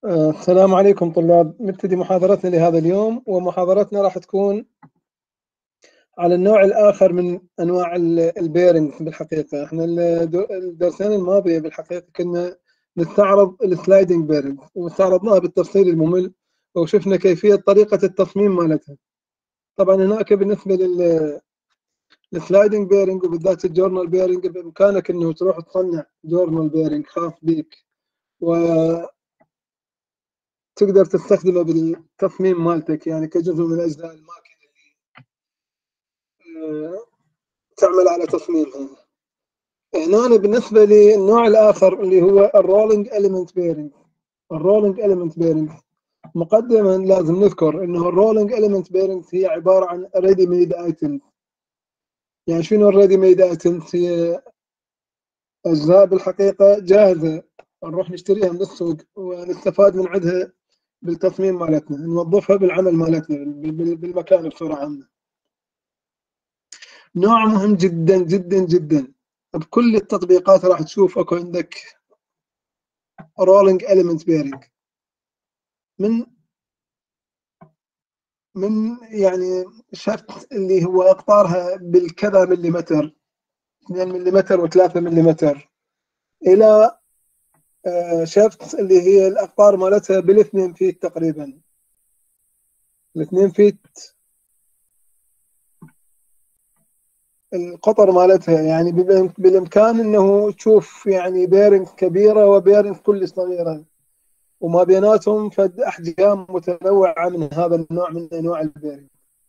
السلام عليكم طلاب. نبتدي محاضرتنا لهذا اليوم، ومحاضرتنا راح تكون على النوع الآخر من أنواع البيرنج. بالحقيقة احنا الدرسين الماضية بالحقيقة كنا نستعرض السلايدنج بيرنج، واستعرضناها بالتفصيل الممل، وشفنا كيفية طريقة التصميم مالتها. طبعا هناك بالنسبة للسلايدنج بيرنج وبالذات الجورنال بيرنج، بإمكانك انه تروح تصنع جورنال بيرنج خاص بك، تقدر تستخدمه بالتصميم مالتك، يعني كجزء من اجزاء الماكينه اللي تعمل على تصميمها. هنا بالنسبه للنوع الاخر اللي هو الرولينج اليمنت بيرنج. الرولينج اليمنت بيرنج مقدما لازم نذكر انه الرولينج اليمنت بيرنج هي عباره عن ريدي ميد ايتم. يعني شنو الريدي ميد ايتم؟ هي اجزاء بالحقيقه جاهزه، نروح نشتريها من السوق ونستفاد من عندها بالتصميم مالتنا، نوظفها بالعمل مالتنا بالمكان بصوره عامه. نوع مهم جدا جدا جدا. بكل التطبيقات راح تشوف اكو عندك رولينج اليمنت بيرنج من يعني شفت اللي هو اقطارها بالكذا مليمتر، 2 مليمتر و3 مليمتر، الى شفت اللي هي الاقطار مالتها بال2 فيت تقريبا. ال2 فيت القطر مالتها، يعني بالامكان انه تشوف يعني بيرنج كبيره وبيرنج كل صغيره، وما بيناتهم فد احجام متنوعه من هذا النوع من انواع البيرنج.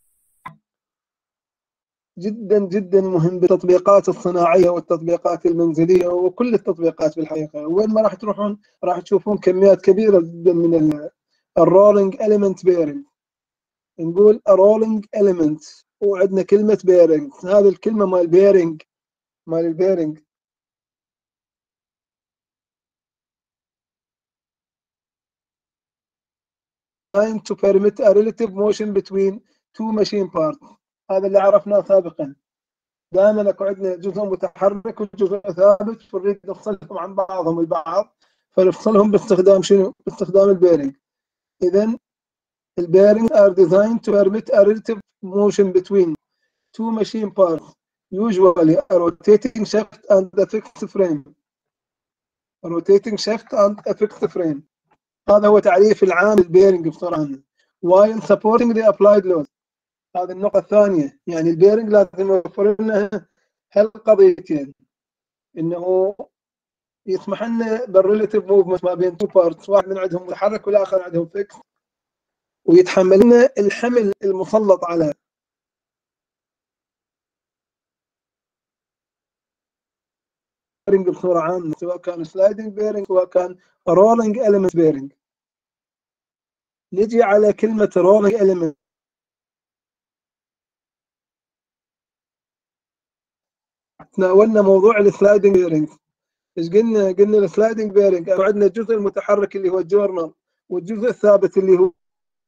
جدا جدا مهم بالتطبيقات الصناعيه والتطبيقات المنزليه وكل التطبيقات بالحقيقه. وين ما راح تروحون راح تشوفون كميات كبيره جدا من الرولينج اليمنت بيرنج. نقول رولينج اليمنت وعندنا كلمه بيرنج. هذه الكلمه مال البيرنج to permit a relative motion between two machine parts. هذا اللي عرفناه سابقا. دائما اكو عندنا جزء متحرك وجزء ثابت، فنريد نفصلهم عن بعضهم البعض، فنفصلهم باستخدام شنو؟ باستخدام البيرنج. اذا البيرنج are designed to permit a relative motion between two machine parts, usually a rotating shaft and a fixed frame. A rotating shaft and a fixed frame. هذا هو تعريف العام للبيرنج بصراحه. while supporting the applied load. هذه النقطة الثانية، يعني البيرنج لازم يوفر لنا هالقضيتين، انه يسمح لنا بالريليتيف موفمنت ما بين تو بارتس، واحد من عندهم متحرك والاخر عندهم فيكس، ويتحمل لنا الحمل المسلط على بيرنج بصورة عامة، سواء كان سلايدنج بيرنج سواء كان رولينج اليمنت بيرنج. نجي على كلمة رولينج اليمنت. تناولنا موضوع السلايدنج بيرنج. ايش قلنا؟ قلنا السلايدنج بيرنج عندنا الجزء المتحرك اللي هو الجورنال، والجزء الثابت اللي هو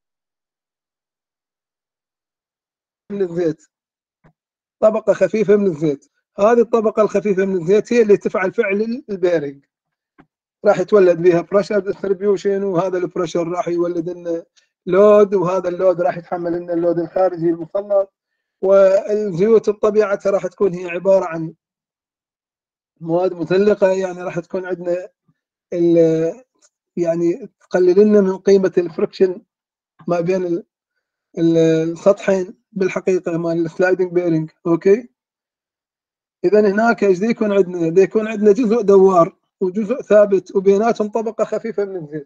من الزيت، طبقة خفيفة من الزيت. هذه الطبقة الخفيفة من الزيت هي اللي تفعل فعل البيرنج، راح يتولد بها بريشر ديستريبيوشن، وهذا البريشر راح يولد لنا لود، وهذا اللود راح يتحمل لنا اللود الخارجي المسلط. والزيوت بطبيعتها راح تكون هي عبارة عن مواد مثلقة، يعني راح تكون عندنا يعني تقلل لنا من قيمة الفريكشن ما بين السطحين بالحقيقة مال السلايدنج بيرنج. اوكي، اذا هناك ايش يكون عندنا؟ يكون عندنا جزء دوار وجزء ثابت وبيناتهم طبقة خفيفة من الزيت.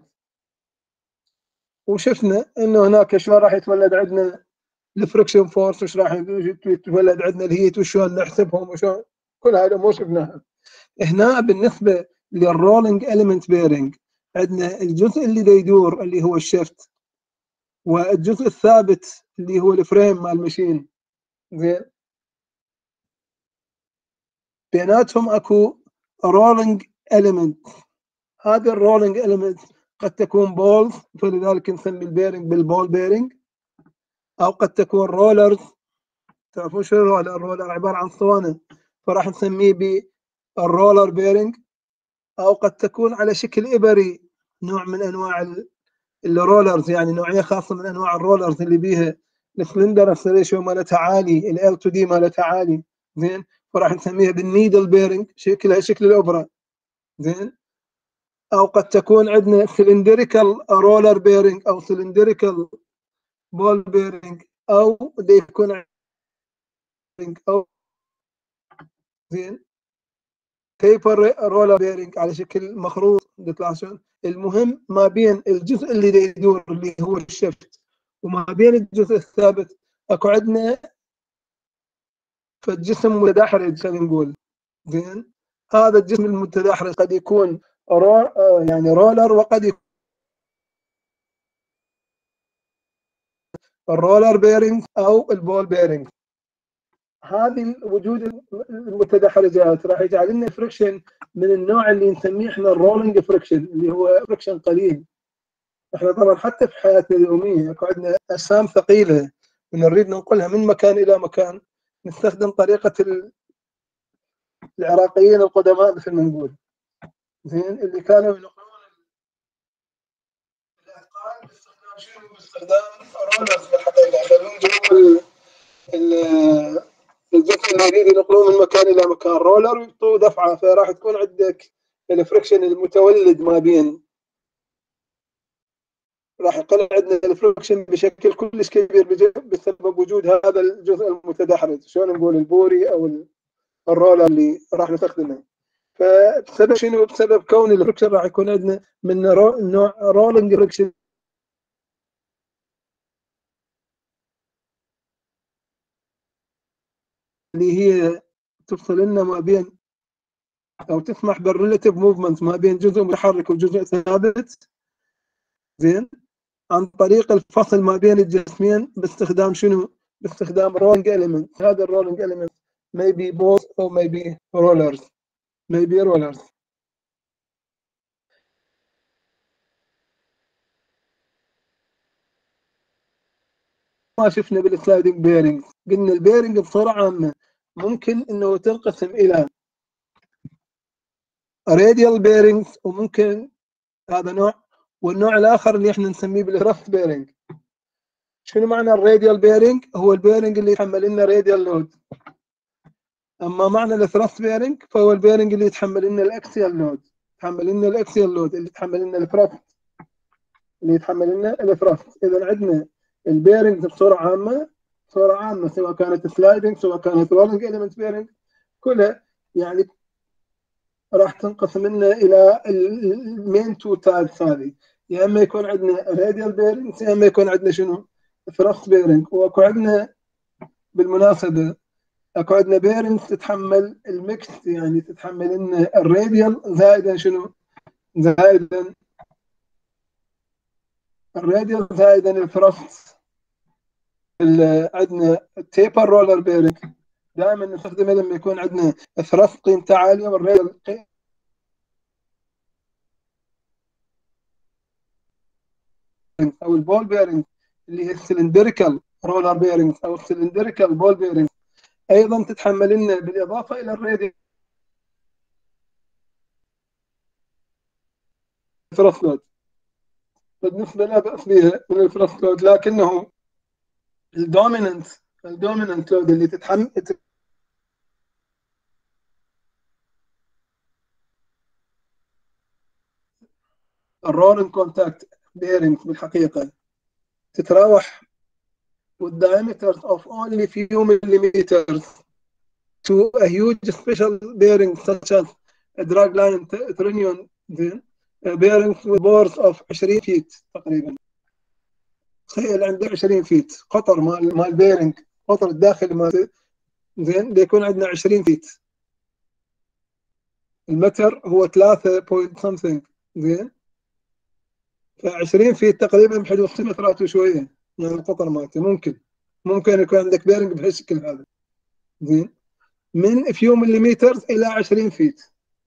وشفنا انه هناك شلون راح يتولد عندنا الفريكشن فورس، وش راح يتولد عندنا الهيت، وشلون نحسبهم، وشلون كل هذا مو شفناها. هنا بالنسبه للرولينج اليمنت بيرنج عندنا الجزء اللي يدور اللي هو الشفت، والجزء الثابت اللي هو الفريم مال المشين. زين، بيناتهم اكو رولينج اليمنت. هذا الرولينج اليمنت قد تكون بولز، فلذلك نسمي البيرنج بالبول بيرنج، او قد تكون رولرز. تعرفون شو الرولر؟ الرولر عباره عن اسطوانه، فراح نسميه بالرولر بيرنج. او قد تكون على شكل ابري، نوع من انواع الرولرز، يعني نوعيه خاصه من انواع الرولرز اللي بيها السلندرنس ريشيو مالتها عالي، ال L2D مالتها عالي. زين، فراح نسميها بالنيدل بيرنج، شكلها شكل الاوبرا. زين، او قد تكون عندنا سلندريكال رولر بيرنج او سلندريكال بول بيرنج، او بده يكون او زين تيبر رولر بيرنج على شكل مخروط بيطلع شلون. المهم ما بين الجزء اللي يدور اللي هو الشفت وما بين الجزء الثابت اكو عندنا فالجسم متدحرج خلينا نقول. زين، هذا الجسم المتدحرج قد يكون يعني رولر، وقد يكون الرولر بيرنج او البول بيرنج. هذه وجود المتدحرجات راح يجعل لنا فريكشن من النوع اللي نسميه احنا الرولينج فريكشن، اللي هو فريكشن قليل. احنا طبعا حتى في حياتنا اليوميه يكون عندنا اجسام ثقيله ونريد ننقلها من مكان الى مكان، نستخدم طريقه العراقيين القدماء مثل ما نقول. زين، اللي كانوا ينقلون الاثقال باستخدام شنو؟ باستخدام رولرز بالحقيقه، يخلون جوا الجسم اللي يريد ينقلوه من مكان الى مكان رولر ويعطوه دفعه، فراح تكون عندك الفريكشن المتولد ما بين، راح يقل عندنا الفريكشن بشكل كلش كبير بسبب وجود هذا الجزء المتدحرج، شلون نقول البوري او الرولر اللي راح نستخدمه. فبسبب شنو؟ بسبب كون الفريكشن راح يكون عندنا من نوع رولينج فريكشن اللي هي تفصل لنا ما بين او تسمح بالريلاتيف موفمنت ما بين جزء متحرك وجزء ثابت. زين، عن طريق الفصل ما بين الجسمين باستخدام شنو؟ باستخدام رولينج اليمنت. هذا الرولينج اليمنت maybe balls or maybe rollers. maybe rollers. ما شفنا بالسلايدنج بيرنج، قلنا البيرنج بصورة عامة ممكن انه تنقسم الى راديال بيرنج، وممكن هذا نوع، والنوع الاخر اللي احنا نسميه بالثرست بيرنج. شنو معنى الراديال بيرنج؟ هو البيرنج اللي يتحمل لنا راديال لود. اما معنى الثرست بيرنج فهو البيرنج اللي يتحمل لنا الاكسيال لود، يتحمل لنا الاكسيال لود اللي يتحمل لنا الثرست، اللي يتحمل لنا الثرست. اذا عندنا البيرنج بصوره عامه، بصوره عامه سواء كانت سلايدنج سواء كانت رولينج اليمنت بيرنج كلها يعني راح تنقسم لنا الى المين تو تايبس هذه. يا اما يكون عندنا راديال بيرنج، يا اما يكون عندنا شنو؟ ثرست بيرنج. واكو عندنا بالمناسبه اكو عندنا بيرنج تتحمل الميكس، يعني تتحمل لنا الراديال زائدا شنو؟ زائدا الراديال زائدا الثرست. عندنا التيبر رولر بيرنج دائما نستخدمه لما يكون عندنا الثرست قيمته عاليه والراديال او البول بيرنج اللي هي السلندريكال رولر بيرنج او السلندريكال بول بيرنج ايضا تتحمل لنا بالاضافه الى الراديال ثرست لود. بالنسبه لا باس بها من الثرست لود، لكنه الدوميننت لود اللي تتحمل الرولينج كونتاكت بيرنج بالحقيقه تتراوح with diameters of only few millimeters to a huge special bearing such as a dragline trinion bearing with bores of 20 فيت تقريبا. تخيل عنده 20 فيت قطر مال بيرنج، قطر الداخلي مال زين بيكون عندنا 20 فيت. المتر هو 3 بوينت something. زين، ف 20 فيت تقريبا بحدود 6 مترات وشويه يعني القطر مالته. ممكن يكون عندك بيرنج بهالشكل هذا. زين، من فيو مليمتر الى 20 فيت.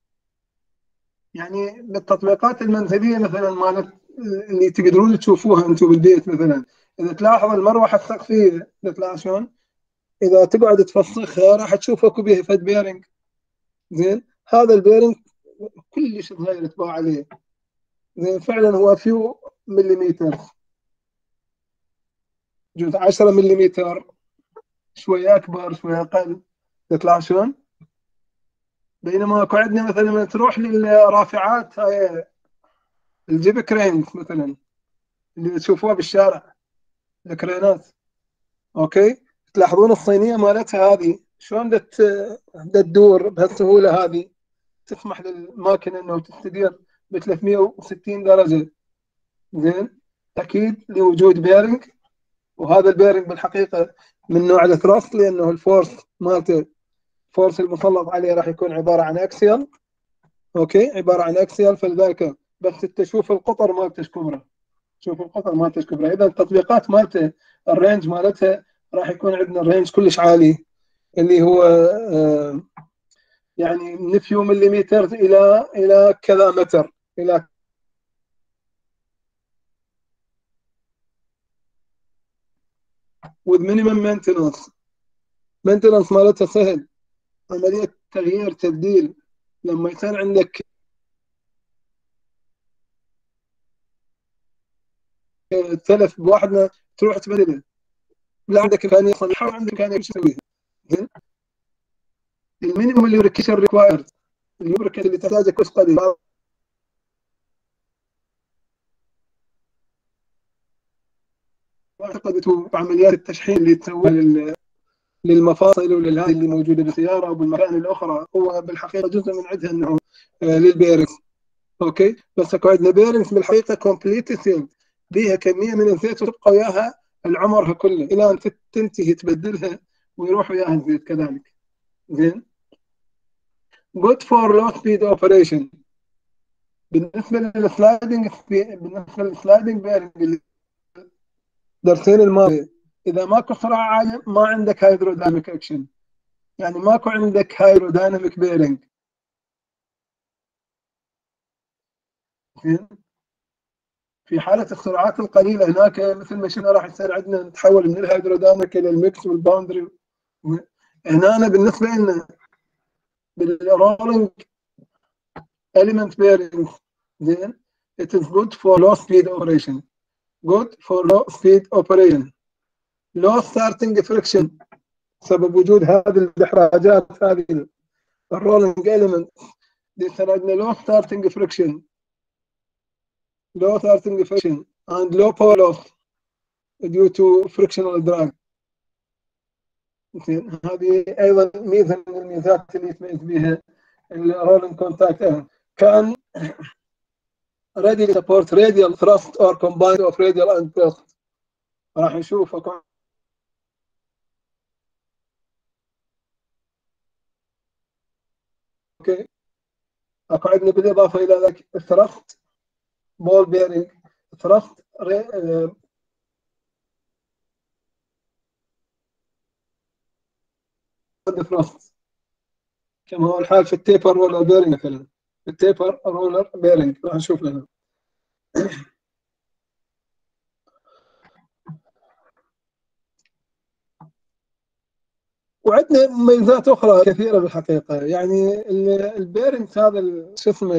يعني بالتطبيقات المنزليه مثلا مالت اللي تقدرون تشوفوها انتم بالبيت، مثلا اذا تلاحظ المروحه السقفيه تطلع شلون، اذا تقعد تفسخها راح تشوف اكو بيها فد بيرنج. زين، هذا البيرنج كلش صغير تباع عليه. زين، فعلا هو فيو ملم، جزء 10 ملم، شويه اكبر شويه اقل، تطلع شلون؟ بينما اكو عندنا مثلا لما تروح للرافعات هاي الجيب كرينز مثلا اللي تشوفوها بالشارع، الكرينات، اوكي، تلاحظون الصينيه مالتها هذه شلون تدور بهالسهوله هذه، تسمح للماكينه انه تستدير ب 360 درجه. زين، اكيد لوجود بيرنج، وهذا البيرنج بالحقيقه من نوع الثراست، لانه الفورس مالته، الفورس المسلط عليه راح يكون عباره عن اكسيال، اوكي، عباره عن اكسيال، فلذلك بس تشوف القطر مالته ايش كبره، شوف القطر مالته ايش كبره. اذا التطبيقات مالته الرينج مالتها راح يكون عندنا الرينج كلش عالي، اللي هو يعني من فيو مليمتر الى كذا متر، الى with minimum maintenance. maintenance مالتها سهل، عمليه تغيير تبديل، لما يصير عندك تلف بواحد تروح تبدله، لا عندك امكانيه تصلحها وعندك امكانيه تسويها. زين، المينيموم الليبريكيشن ريكوايرد، الليبريكيشن اللي تحتاجه كوست قليل. اعتقد عمليات التشحيم اللي تسويها للمفاصل وللهذه اللي موجوده بالسياره وبالمكان الاخرى، هو بالحقيقه جزء من عندها انه للبيرنج، اوكي، بس اكو عندنا بيرنج بالحقيقه كومبليت سيلد، بيها كميه من الزيت وتبقى وياها العمرها كله الى ان تنتهي تبدلها ويروح وياها الزيت كذلك. زين، good for low speed operation. بالنسبه للسلايدنج، بيرنج الدرسين الماضي، اذا ماكو سرعه عاليه ما عندك هيدروديناميك اكشن، يعني ماكو عندك هيدروديناميك بيرنج. في حاله السرعات القليله هناك مثل ما شفنا راح يصير عندنا نتحول من الهيدروديناميك الى الميكس والباوندري. هنا أنا بالنسبه لنا بالرولينج element bearing، زين، it is good for low speed operation. good for low speed operation. low starting friction، سبب وجود هذه الاحراجات، هذه الرولينج element دي صار عندنا low starting friction and low power loss due to frictional drag. هذه ايضا ميزه من الميزات اللي يتميز بها الرولينج كونتاكت. كان ready to support radial thrust or combined of radial and thrust. راح نشوف اوكي، اكو عندنا بالاضافه الى ذلك الثرست بول بيرنج، ثرست ثرست، كما هو الحال في التيبر رولر بيرنج مثلا، التيبر رولر بيرنج راح نشوف لنا. وعندنا مميزات اخرى كثيره بالحقيقه، يعني البيرنج هذا شو اسمه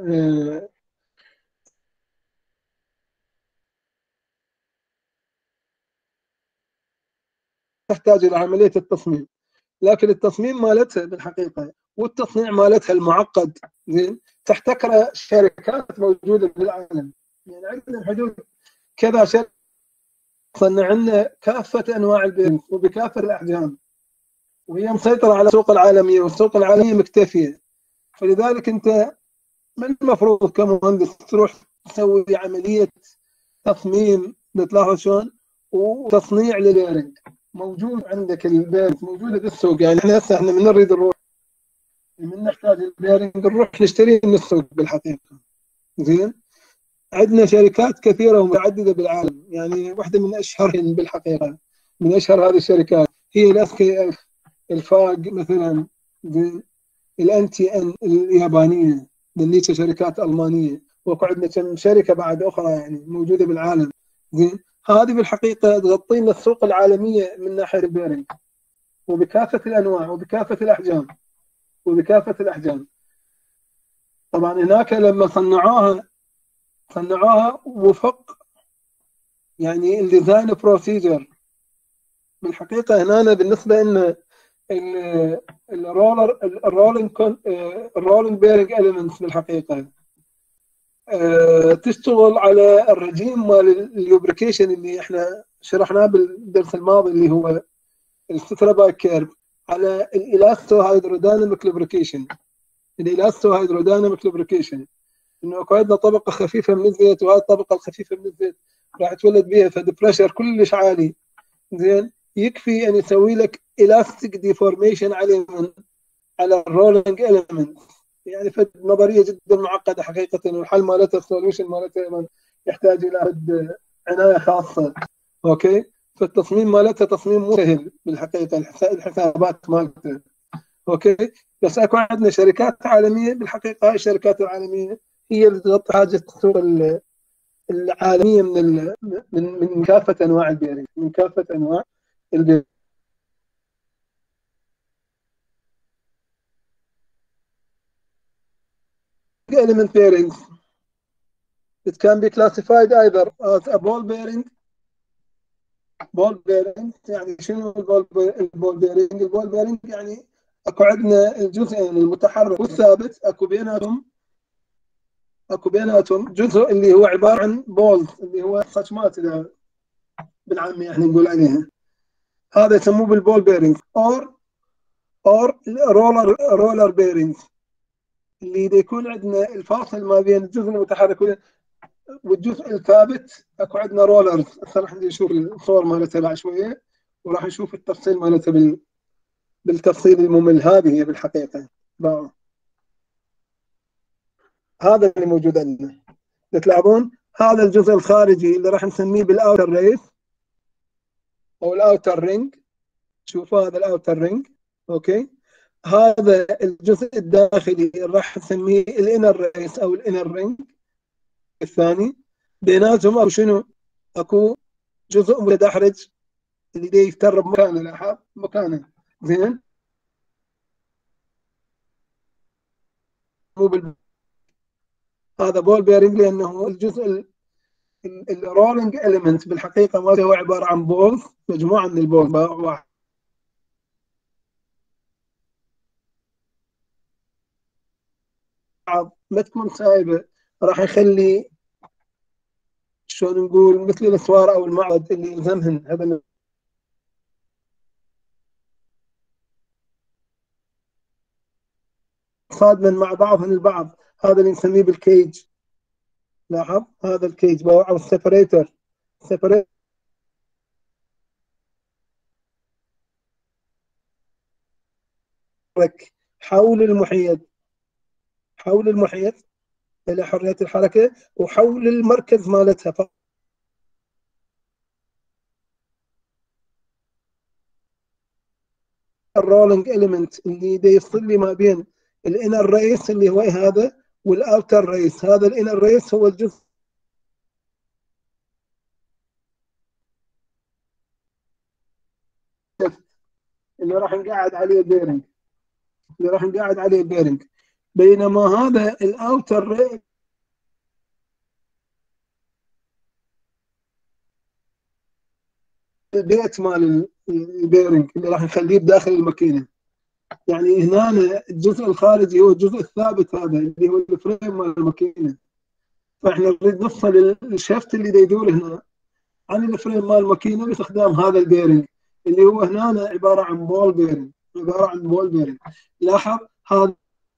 تحتاج الى عمليه التصميم، لكن التصميم مالتها بالحقيقه والتصنيع مالتها المعقد، زين، تحتكر شركات موجوده بالعالم، يعني عندنا حدود كذا شركه تصنع لنا كافه انواع البيرنج وبكافه الاحجام، وهي مسيطره على السوق العالميه، والسوق العالميه مكتفيه. فلذلك انت من المفروض كمهندس تروح تسوي عمليه تصميم، بتلاحظ شلون، وتصنيع للبيرنج موجود عندك، البيرنج موجوده بالسوق. يعني احنا هسه من نريد نروح، من نحتاج البيرنج نروح نشتريه من السوق بالحقيقه. زين، عندنا شركات كثيره ومتعدده بالعالم، يعني واحده من اشهرهم بالحقيقه، من اشهر هذه الشركات هي الاس كي اف، الفاق مثلا، الان تي ان اليابانيه، ذليك شركات المانيه، وعندنا كم شركه بعد اخرى يعني موجوده بالعالم. زين، هذه بالحقيقه تغطي لنا السوق العالميه من ناحيه البيرنج، وبكافه الانواع وبكافه الاحجام وبكافه الاحجام. طبعا هناك لما صنعوها صنعوها وفق يعني الديزاين بروسيجر. بالحقيقه هنا بالنسبه لنا الرولينج بيرنج اليمنتس بالحقيقه تشتغل على الرجيم مال اللوبريكيشن اللي احنا شرحناه بالدرس الماضي، اللي هو الستراباك كيرف، على الالاستو هيدرودايناميك لوبريكيشن. الالاستو هيدرودايناميك لوبريكيشن انه اكو عندنا طبقه خفيفه من الزيت، وهذه الطبقه الخفيفه من الزيت راح تولد بها فد بريشر كلش عالي، زين يكفي ان يسوي لك الاستيك ديفورميشن على الرولينج اليمنت. يعني فد نظريه جدا معقده حقيقه، والحل مالتها السوليوشن مالتها يحتاج الى عنايه خاصه. اوكي، فالتصميم مالتها تصميم مو سهل بالحقيقه، الحسابات مالتها. اوكي، بس اكو عندنا شركات عالميه، بالحقيقه هاي الشركات العالميه هي اللي تغطي حاجه السوق العالميه من كافه انواع البيرنج، من كافه انواع البيرنج. element bearings it can be classified either as a ball bearing. بول بيرنج يعني شنو البول بيرنج؟ البول بيرنج يعني اكو عندنا الجزئين المتحرك والثابت، اكو بيناتهم جزء اللي هو عباره عن بولز، اللي هو خشمات بالعاميه احنا نقول عليها، هذا يسموه بالبول بيرنج. اور رولر بيرنج اللي يكون عندنا الفاصل ما بين الجزء المتحرك والجزء الثابت. اكو عندنا رولرز، هسه راح نشوف الصور مالتها بعد شويه، وراح نشوف التفصيل مالتها بالتفصيل الممل. هذه هي بالحقيقه هذا اللي موجود عندنا. تلاحظون هذا الجزء الخارجي اللي راح نسميه بالاوتر ريس او الاوتر رينج. شوفوا هذا الاوتر رينج. اوكي، هذا الجزء الداخلي اللي راح نسميه الانر ريس او الانر رينج الثاني. بيناتهم او شنو؟ اكو جزء متدحرج اللي دي يفتر بمكانه، لاحظ مكانه زين، مو هذا بول بيرنج، لانه الجزء الرولينج اليمنت بالحقيقه ما هو عباره عن بول، مجموعه من البول واحد ما تكون سايبه، راح يخلي شلون نقول مثل الاسوار او المعبد اللي يلزمهن هذا صادما مع بعضهن البعض. هذا اللي نسميه بالكيج. لاحظ هذا الكيج او السيبريتر. سيبريتر حول المحيط، حول المحيط الى حريه الحركه، وحول المركز مالتها. الرولينج اليمنت اللي دا يفصل لي ما بين الانر ريس اللي هو هذا والاوتر ريس. هذا الانر ريس هو الجزء اللي راح نقعد عليه البيرنج، بينما هذا الاوتر ريس البيت مال البيرنج اللي راح نخليه بداخل الماكينه. يعني هنا الجزء الخارجي هو الجزء الثابت، هذا اللي هو الفريم مال الماكينه. فاحنا نريد نفصل الشفت اللي يدور هنا عن الفريم مال الماكينه باستخدام هذا البيرنج اللي هو هنا عباره عن بول بيرنج، لاحظ هذا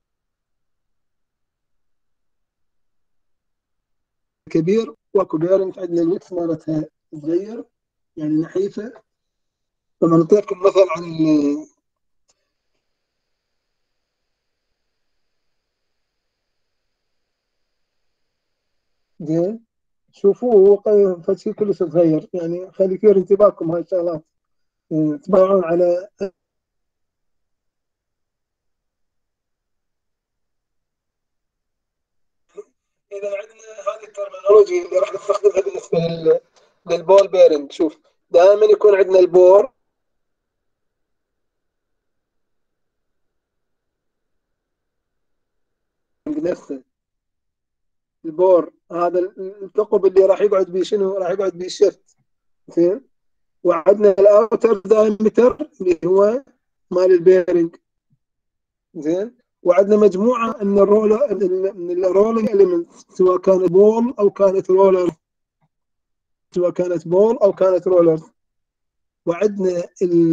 كبير، واكو بيرنج عندنا الوكس مالتها صغير يعني نحيفه. لما نعطيكم مثل عن زين شوفوه هو فشي كلش صغير، يعني خلي كثير انتباهكم هاي الشغلات، تبعون على. اذا عندنا هذه الترمينولوجي اللي راح نستخدمها بالنسبه للبول بيرنج. شوف دائما يكون عندنا البور نفسه، البور هذا الثقب اللي راح يقعد بيه شنو؟ راح يقعد بيه الشفت. زين. وعندنا الاوتر دايمتر اللي هو مال البيرنج. زين. وعندنا مجموعه من الرولر، من الرولينج اليمنتس، سواء كانت بول او كانت رولر، سواء كانت بول او كانت رولر. وعندنا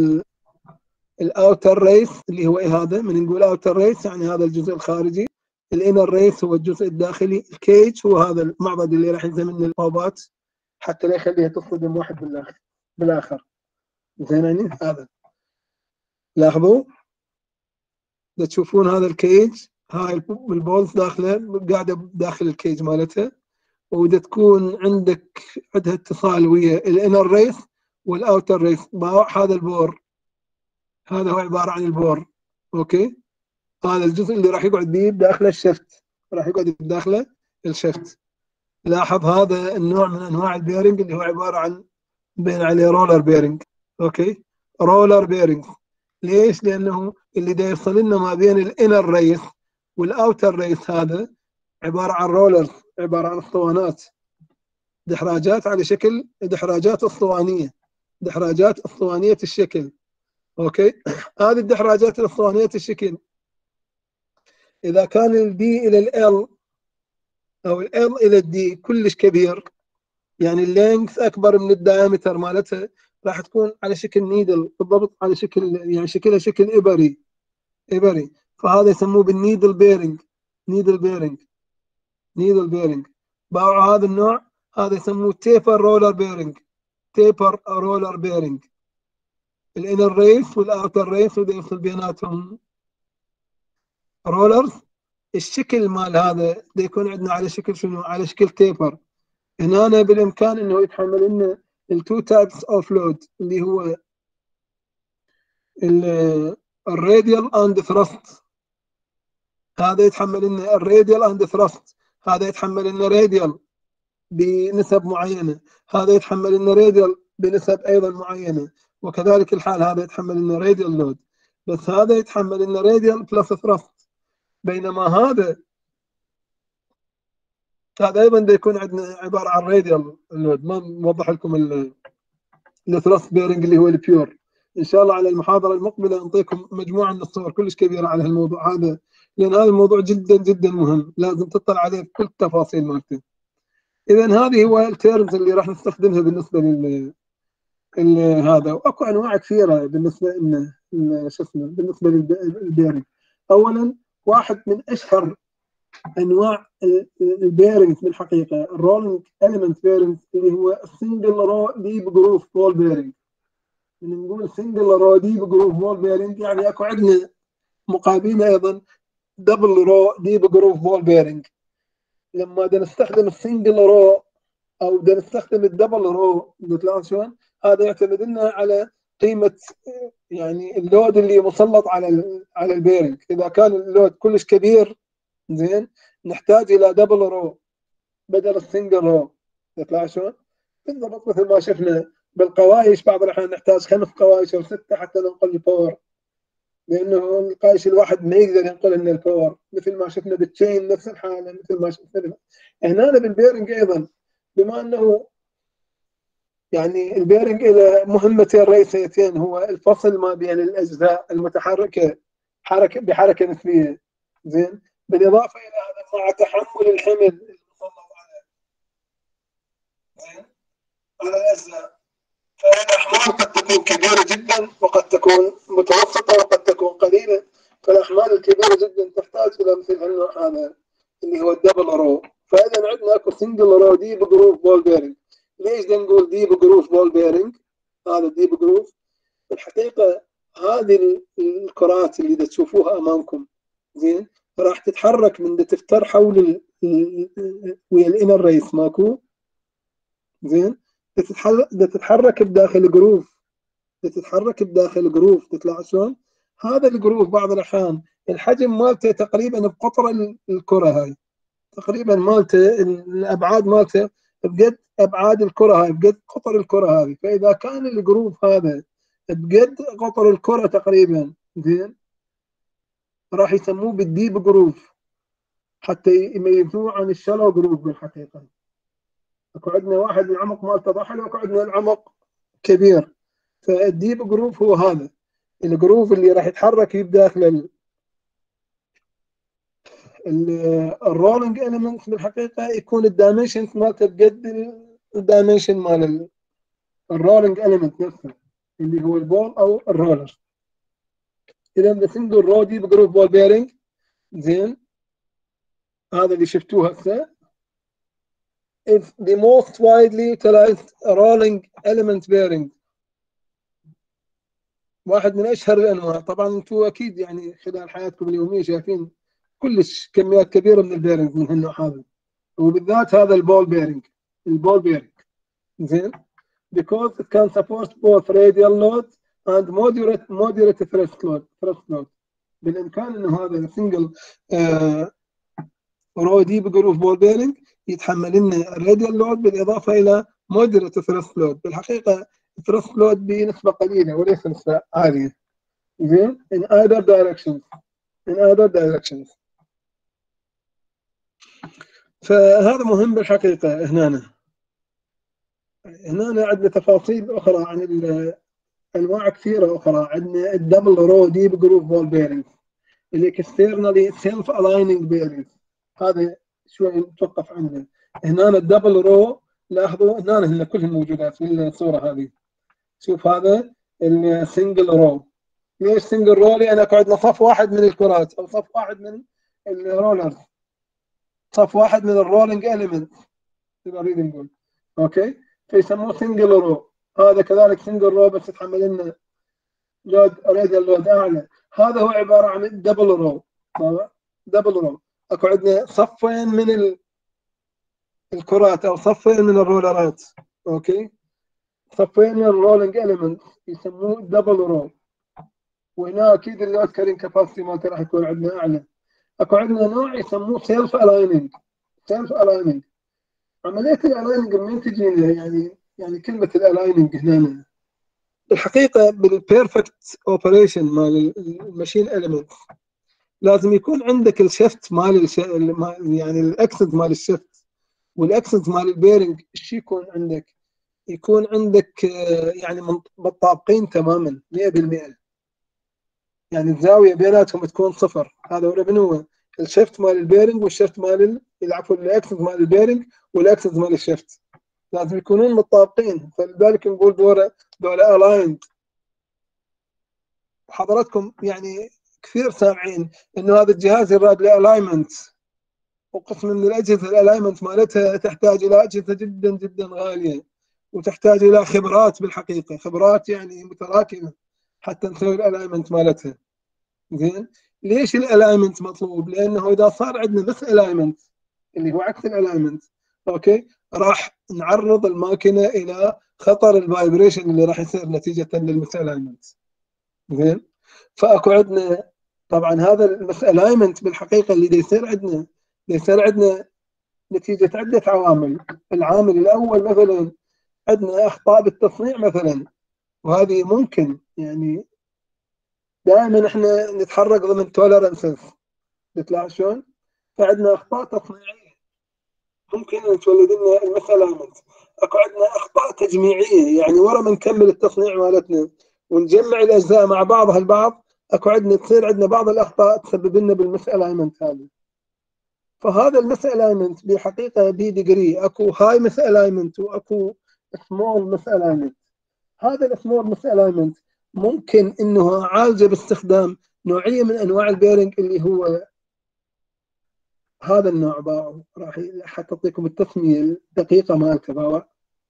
الاوتر ريس اللي هو إيه هذا؟ من نقول اوتر ريس يعني هذا الجزء الخارجي، الانر ريس هو الجزء الداخلي، الكيج هو هذا المعبد اللي راح ينزل البوابات حتى لا يخليها تصطدم واحد بالاخر. زين يعني هذا لاحظوا، تشوفون هذا الكيج، هاي البولز داخله قاعده داخل الكيج مالتها، وإذا تكون عندها اتصال ويا الانر ريس والاوتر ريس. هذا البور، هذا هو عباره عن البور. اوكي. هذا الجزء اللي راح يقعد به بداخله الشفت، راح يقعد بداخله الشفت. لاحظ هذا النوع من انواع البيرنج اللي هو عباره عن بين عليه رولر بيرنج. اوكي. رولر بيرنج. ليش؟ لانه اللي دا يوصل لنا ما بين الانر ريس والاوتر ريس هذا عباره عن رولر، عباره عن اسطوانات، دحراجات على شكل دحراجات اسطوانيه، دحراجات اسطوانيه الشكل. اوكي. هذه الدحراجات الاسطوانيه الشكل اذا كان الدي الى ال او ال الى الدي كلش كبير، يعني اللينث اكبر من الدايمتر مالتها، راح تكون على شكل نيدل بالضبط، على شكل يعني شكلها شكل ابري. فهذا يسموه بالنيدل بيرنج. نيدل بيرنج. نيدل بيرنج. باعوا هذا النوع، هذا يسموه تيبر رولر بيرنج. تيبر رولر بيرنج. الانر ريس والاوتر ريس وده يفصل بيناتهم رولرز. الشكل مال هذا ده يكون عندنا على شكل شنو؟ على شكل تيبر. هنا بالامكان انه يتحمل لنا التو تايبس اوف لود اللي هو الراديال اند ثرست. هذا يتحمل لنا الراديال اند ثرست، هذا يتحمل لنا راديال بنسب معينه، هذا يتحمل لنا راديال بنسب ايضا معينه، وكذلك الحال هذا يتحمل لنا راديال لود، بس هذا يتحمل لنا راديال بلس ثرست. بينما هذا ايضا ده يكون عندنا عباره عن راديال لود. ما موضح لكم الثرست بيرنج اللي هو البيور. ان شاء الله على المحاضره المقبله انطيكم مجموعه من الصور كلش كبيره على هالموضوع هذا، لان هذا الموضوع جدا جدا مهم، لازم تطلع عليه بكل التفاصيل مالته. اذا هذه هو التيرمز اللي راح نستخدمها بالنسبه هذا. واكو انواع كثيره بالنسبه لنا شو اسمه بالنسبه للبيرنج. اولا واحد من اشهر انواع البيرنج في الحقيقه الرولينج اليمنت بيرنج اللي هو السنجل رو ديب جروف بول بيرنج. نقول سنجل رو ديب جروف بول بيرنج يعني اكو عندنا مقابلين ايضا دبل رو ديب جروف بول بيرنج. لما بدنا نستخدم السنجل رو او بدنا نستخدم الدبل رو، مثل شلون؟ هذا يعتمد لنا على قيمه يعني اللود اللي مسلط على البيرنج. اذا كان اللود كلش كبير زين نحتاج الى دبل رو بدل السنجل رو. مثل شلون؟ بالضبط مثل ما شفنا بالقوايش، بعض الاحيان نحتاج 5 قوايش او 6 حتى ننقل الباور، لانه القايش الواحد ما يقدر ينقل لنا الباور، مثل ما شفنا بالتشين نفس الحاله، مثل ما شفنا هنا بالبيرنج ايضا. بما انه يعني البيرنج له مهمتين رئيسيتين، هو الفصل ما بين الاجزاء المتحركه بحركه نسبيه. زين. بالاضافه الى هذا مع تحمل الحمل المسلط على الاجزاء. فالأحمال قد تكون كبيرة جدا وقد تكون متوسطة وقد تكون قليلة. فالأحمال الكبيرة جدا تحتاج إلى مثل النوع هذا اللي هو الدبل رو. فإذا عندنا أكو سنجل رو ديب جروف بول بيرنج. ليش نقول ديب جروف بول بيرنج؟ هذا ديب جروف الحقيقة هذه الكرات اللي تشوفوها أمامكم زين راح تتحرك من تفتر حول ويا الانر ريس ماكو زين تتحرك بداخل جروف، تتحرك بداخل جروف. تطلع شلون؟ هذا الجروف بعض الاحيان الحجم مالته تقريبا بقطر الكره هاي، تقريبا مالته الابعاد مالته بقد ابعاد الكره هاي، بقد قطر الكره هذه. فاذا كان الجروف هذا بقد قطر الكره تقريبا زين راح يسموه بالديب جروف. حتى يميزوه عن الشالو جروب بالحقيقه. اكو عندنا واحد العمق مالته ضحل، واكو عندنا العمق كبير. فالديب جروب هو هذا الجروب اللي راح يتحرك داخل الرولينج اليمنت. بالحقيقه يكون الدايمنشن مالته بقد الدايمنشن مال الرولينج اليمنت نفسه اللي هو البول او الرولر. اذا بسنجل رو ديب جروب بول بيرنج. زين، هذا اللي شفتوه هسه. It's the most widely utilized rolling element bearing. واحد من اشهر الانواع. طبعا انتم اكيد يعني خلال حياتكم اليوميه شايفين كلش كميات كبيره من البيرنج من هالنوع هذا، وبالذات هذا البول بيرنج. البول بيرنج زين because it can support both radial load and moderate thrust load. بالامكان انه هذا سنجل رو ديب جروف بول بيرنج يتحمل لنا الراديال لود بالاضافه الى مودريت ثرست لود. بالحقيقه ثرست لود بنسبه قليله وليس نسبه عاليه. زين in either directions. فهذا مهم بالحقيقه. هنا عندنا تفاصيل اخرى عن انواع كثيره اخرى. عندنا الدبل رو ديب جروف بول بيرنج، الاكسترنالي سيلف الايننج بيرنج. هذا شوي نتوقف عنه. هنا الدبل رو، لاحظوا هنا هن كلهم موجودات في الصوره هذه. شوف هذا السنجل رو. ليش سنجل رو؟ لان اكو عندنا صف واحد من الكرات او صف واحد من الرولرز، صف واحد من الرولينج اليمنت نريد نقول. اوكي، فيسموه سنجل رو. هذا كذلك سنجل رو بس يتحمل لنا لود راديال لود اعلى. هذا هو عباره عن دبل رو. دبل رو اكو عندنا صفين من الكرات او صفين من الرولرات. اوكي، صفين من الرولينج اليمنت يسموه دبل رو. وهنا اكيد اللود كارين كاباسيتي مالته راح يكون عندنا اعلى. اكو عندنا نوع يسموه سيلف الايننج. سيلف الايننج، عمليه الالايننج من تجينا يعني كلمه الالايننج هنا الحقيقه بالبيرفكت اوبريشن مال الماشين اليمنت لازم يكون عندك الشفت مال يعني الاكسد مال الشفت والاكسد مال البيرنج. الشيء يكون عندك يعني متطابقين تماما 100%. يعني الزاويه بيناتهم تكون صفر. هذا هو من هو الشفت مال البيرنج والشفت مال عفوا الاكسد مال البيرنج والاكسد مال الشفت لازم يكونون متطابقين. فلذلك نقول دول الايند. حضراتكم يعني كثير سامعين انه هذا الجهاز يراد لالاينمنت، وقسم من الاجهزه الالاينمنت مالتها تحتاج الى اجهزه جدا جدا غاليه، وتحتاج الى خبرات. بالحقيقه خبرات يعني متراكمه حتى نسوي الالاينمنت مالتها. زين، ليش الالاينمنت مطلوب؟ لانه اذا صار عندنا بس الاينمنت اللي هو عكس الالاينمنت، اوكي، راح نعرض الماكينه الى خطر الفايبريشن اللي راح يصير نتيجه للمس الاينمنت. زين، فاكو عندنا طبعا هذا المس الاينمنت بالحقيقه اللي يصير عندنا نتيجه عده عوامل. العامل الاول مثلا عندنا اخطاء بالتصنيع مثلا، وهذه ممكن يعني دائما احنا نتحرك ضمن تولرنسز. تلاحظ شلون؟ فعندنا اخطاء تصنيعيه ممكن ان تولد لنا المساله. اكو عندنا اخطاء تجميعيه، يعني ورا ما نكمل التصنيع مالتنا ونجمع الاجزاء مع بعضها البعض اكو تصير عندنا بعض الاخطاء تسبب لنا بالمسالايمنت هذه. فهذا المسالايمنت بحقيقه بديجري. اكو هاي مسالايمنت واكو سمول مسالايمنت. هذا السمول مسالايمنت ممكن انه عالجه باستخدام نوعيه من انواع البيرنج اللي هو هذا النوع. باو راح حتى اعطيكم التسميه الدقيقه مالته. باو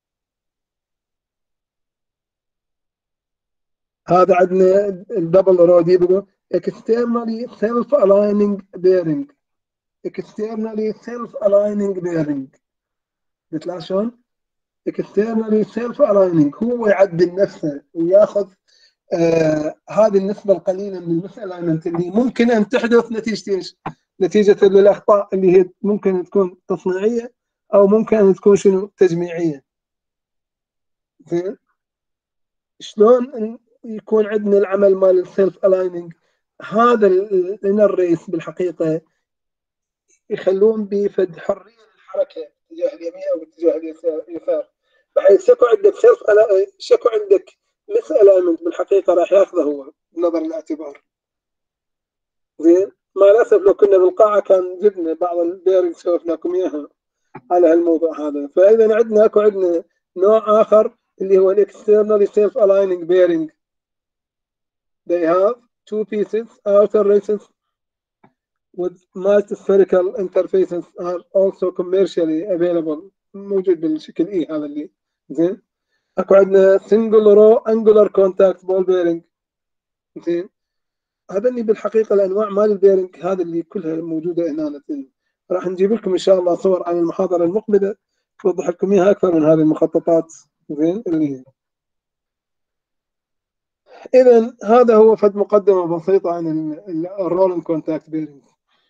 هذا عندنا الدبل رو دي بيقول externally self aligning bearing. externally self aligning bearing. بتلاقي شلون؟ externally self aligning هو يعدل نفسه وياخذ هذه النسبه القليله من المسالاينمنت اللي ممكن ان تحدث نتيجه ايش؟ نتيجه للاخطاء اللي هي ممكن تكون تصنيعيه او ممكن ان تكون شنو؟ تجميعيه. زين، شلون يكون عندنا العمل مال السيلف الايننج؟ هذا الانر ريس بالحقيقه يخلون بفد حريه للحركه اتجاه اليمين او اتجاه اليسار، بحيث شكو عندك شكو عندك مس الاينمنت بالحقيقه راح ياخذه هو بنظر الاعتبار. زين، مع الاسف لو كنا بالقاعه كان جبنا بعض البيرنج سولفنا لكم اياها على هالموضوع هذا. فاذا عندنا نوع اخر اللي هو الاكسترنال سيلف الايننج بيرنج. They have two pieces outer races with multi-spherical interfaces are also commercially available. موجود بالشكل اي هذا اللي زين. اكو عندنا single row angular contact ball bearing. زين، هذا اللي بالحقيقه الانواع مال البيرنج هذا اللي كلها موجوده هنا. راح نجيب لكم ان شاء الله صور عن المحاضره المقبله توضح لكم اياها اكثر من هذه المخططات. زين، اللي هي اذا هذا هو فد مقدمه بسيطه عن الرولينج كونتاكت بيرنج.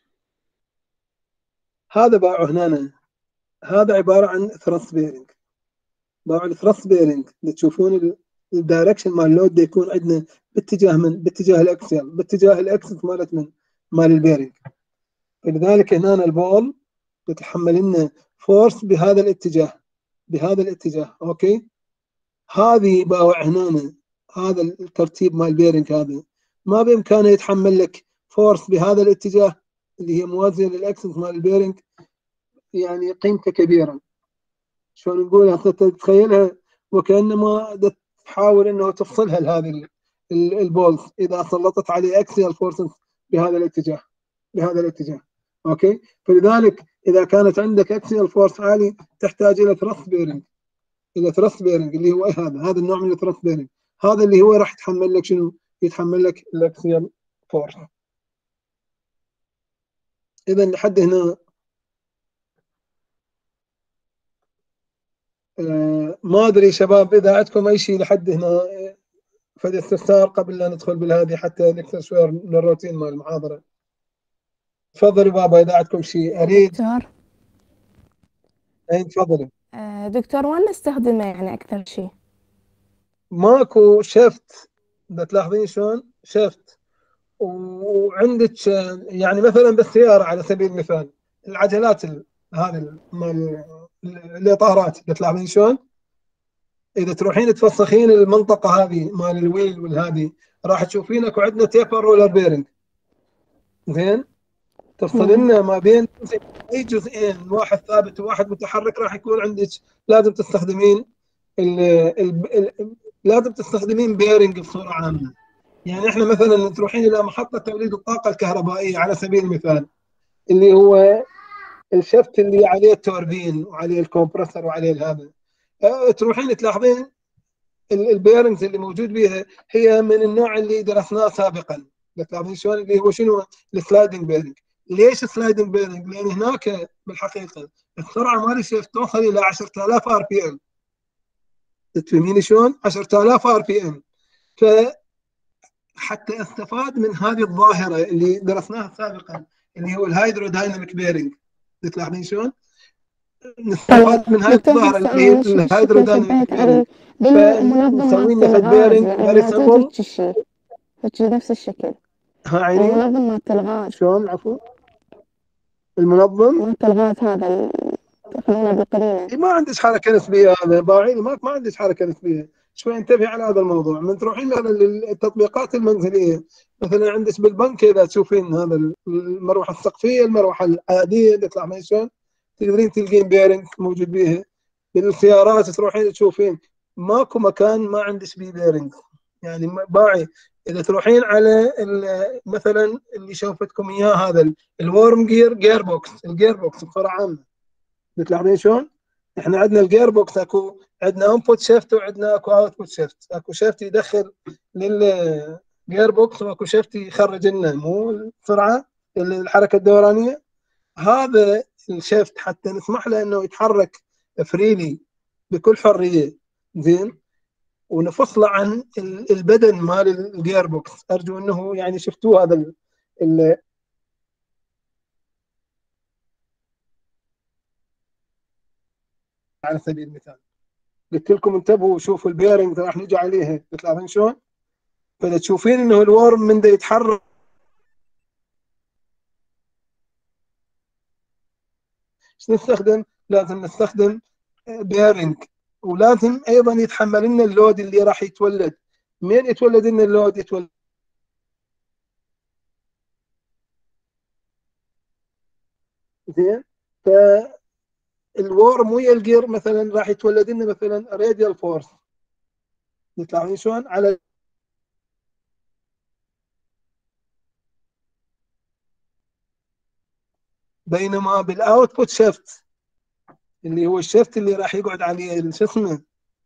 هذا باعه هنا، هذا عباره عن ثرست بيرنج. باعوا الثرست بيرنج اللي تشوفون الدايركشن مال اللود يكون عندنا باتجاه الاكسل، باتجاه الاكسس مال البيرنج. فلذلك هنا البول يتحمل لنا فورس بهذا الاتجاه. اوكي، هذه باوع هنا هذا الترتيب مال البيرنج هذا ما بامكانه يتحمل لك فورس بهذا الاتجاه اللي هي موازيه للاكسس مال البيرنج، يعني قيمته كبيره. شلون نقولها تتخيلها وكانما تحاول انه تفصلها لهذه البولز اذا سلطت عليه اكسيال فورسز بهذا الاتجاه. اوكي، فلذلك اذا كانت عندك اكسيال فورس عالي تحتاج الى ثرست بيرنج، اللي هو هذا النوع من الثرست بيرنج، هذا اللي هو راح يتحمل لك شنو؟ يتحمل لك الاكسيال فورس. اذا لحد هنا ما ادري شباب اذا عندكم اي شيء لحد هنا فد استفسار قبل لا ندخل بالهذه حتى نكسر شويه من الروتين مال المحاضره. تفضلوا بابا اذا عندكم شيء اريد. دكتور. اي تفضلي. دكتور، وين نستخدمه يعني أكثر شيء؟ ماكو شفت، تلاحظين شلون شفت وعندك يعني مثلا بالسياره على سبيل المثال العجلات هذه مال الاطارات تلاحظين شلون اذا تروحين تفسخين المنطقه هذه مال الويل والهذه راح تشوفين اكو عندنا تيبر رولر بيرنج. زين، تفصل لنا ما بين اي جزئين، واحد ثابت وواحد متحرك، راح يكون عندك لازم تستخدمين لازم تستخدمين بيرنج بصوره عامه. يعني احنا مثلا تروحين الى محطه توليد الطاقه الكهربائيه على سبيل المثال اللي هو الشفت اللي عليه التوربين وعليه الكمبرسر وعليه هذا، تروحين تلاحظين البيرنجز اللي موجود بها هي من النوع اللي درسناه سابقا. تلاحظين شلون اللي هو شنو؟ السلايدنج بيرنج. ليش سلايدنج بيرنج؟ لان هناك بالحقيقه السرعه مال الشفت توصل الى 10000 ار بي ام. تفهمين شلون؟ 10000 ار بي ام. فحتى استفاد من هذه الظاهره اللي درسناها سابقا اللي هو الهيدرودايناميك بيرنج. تلاحظين شلون؟ نستفاد من هذه دكتور، الظاهره هسه اللي هي أنا شكل الهيدرودايناميك شبيت بيرنج، على بالمنظمات فنسوي لنا فد الغاز، بيرنج يعني فيري موجود سمبل. هيك شيء، هيك نفس الشكل. ها عيني المنظمات الغاز، شلون عفوا المنظم مات الغاز هذا تقنينه بالقليلة. ما عندك حركه نسبيه. هذا باعيني ما عندك حركه نسبيه. شوي انتبهي على هذا الموضوع من تروحين مثلا للتطبيقات المنزليه. مثلا عندك بالبنك اذا تشوفين هذا المروحه السقفيه، المروحه العاديه اللي تطلع من شلون تقدرين تلقين بيرنج موجود بيها. بالسيارات تروحين تشوفين ماكو مكان ما عندك بيه بيرنج. يعني باعي اذا تروحين على مثلا اللي شوفتكم اياه هذا الورم جير بوكس، الجير بوكس بصوره عامه تلاحظين شلون؟ احنا عندنا الجير بوكس اكو عندنا انبوت شيفت وعندنا اكو اوتبوت شيفت. اكو شيفت يدخل للجير بوكس واكو شيفت يخرج لنا مو السرعه الحركه الدورانيه. هذا الشيفت حتى نسمح له انه يتحرك فريلي بكل حريه. زين، ونفصله عن البدن مال الجير بوكس. ارجو انه يعني شفتوه هذا على سبيل المثال قلت لكم انتبهوا شوفوا البيرنج راح نجي عليها تلاحظين شلون؟ فاذا تشوفين انه الورم من دا يتحرك ايش نستخدم؟ لازم نستخدم بيرنج، ولازم ايضا يتحمل لنا اللود اللي راح يتولد. مين يتولد لنا اللود؟ يتولد زين. فالورم ويا الجير مثلا راح يتولد لنا مثلا راديال فورس، يطلعون شلون على، بينما بالاوتبوت شيفت اللي هو الشيفت اللي راح يقعد عليه شو اسمه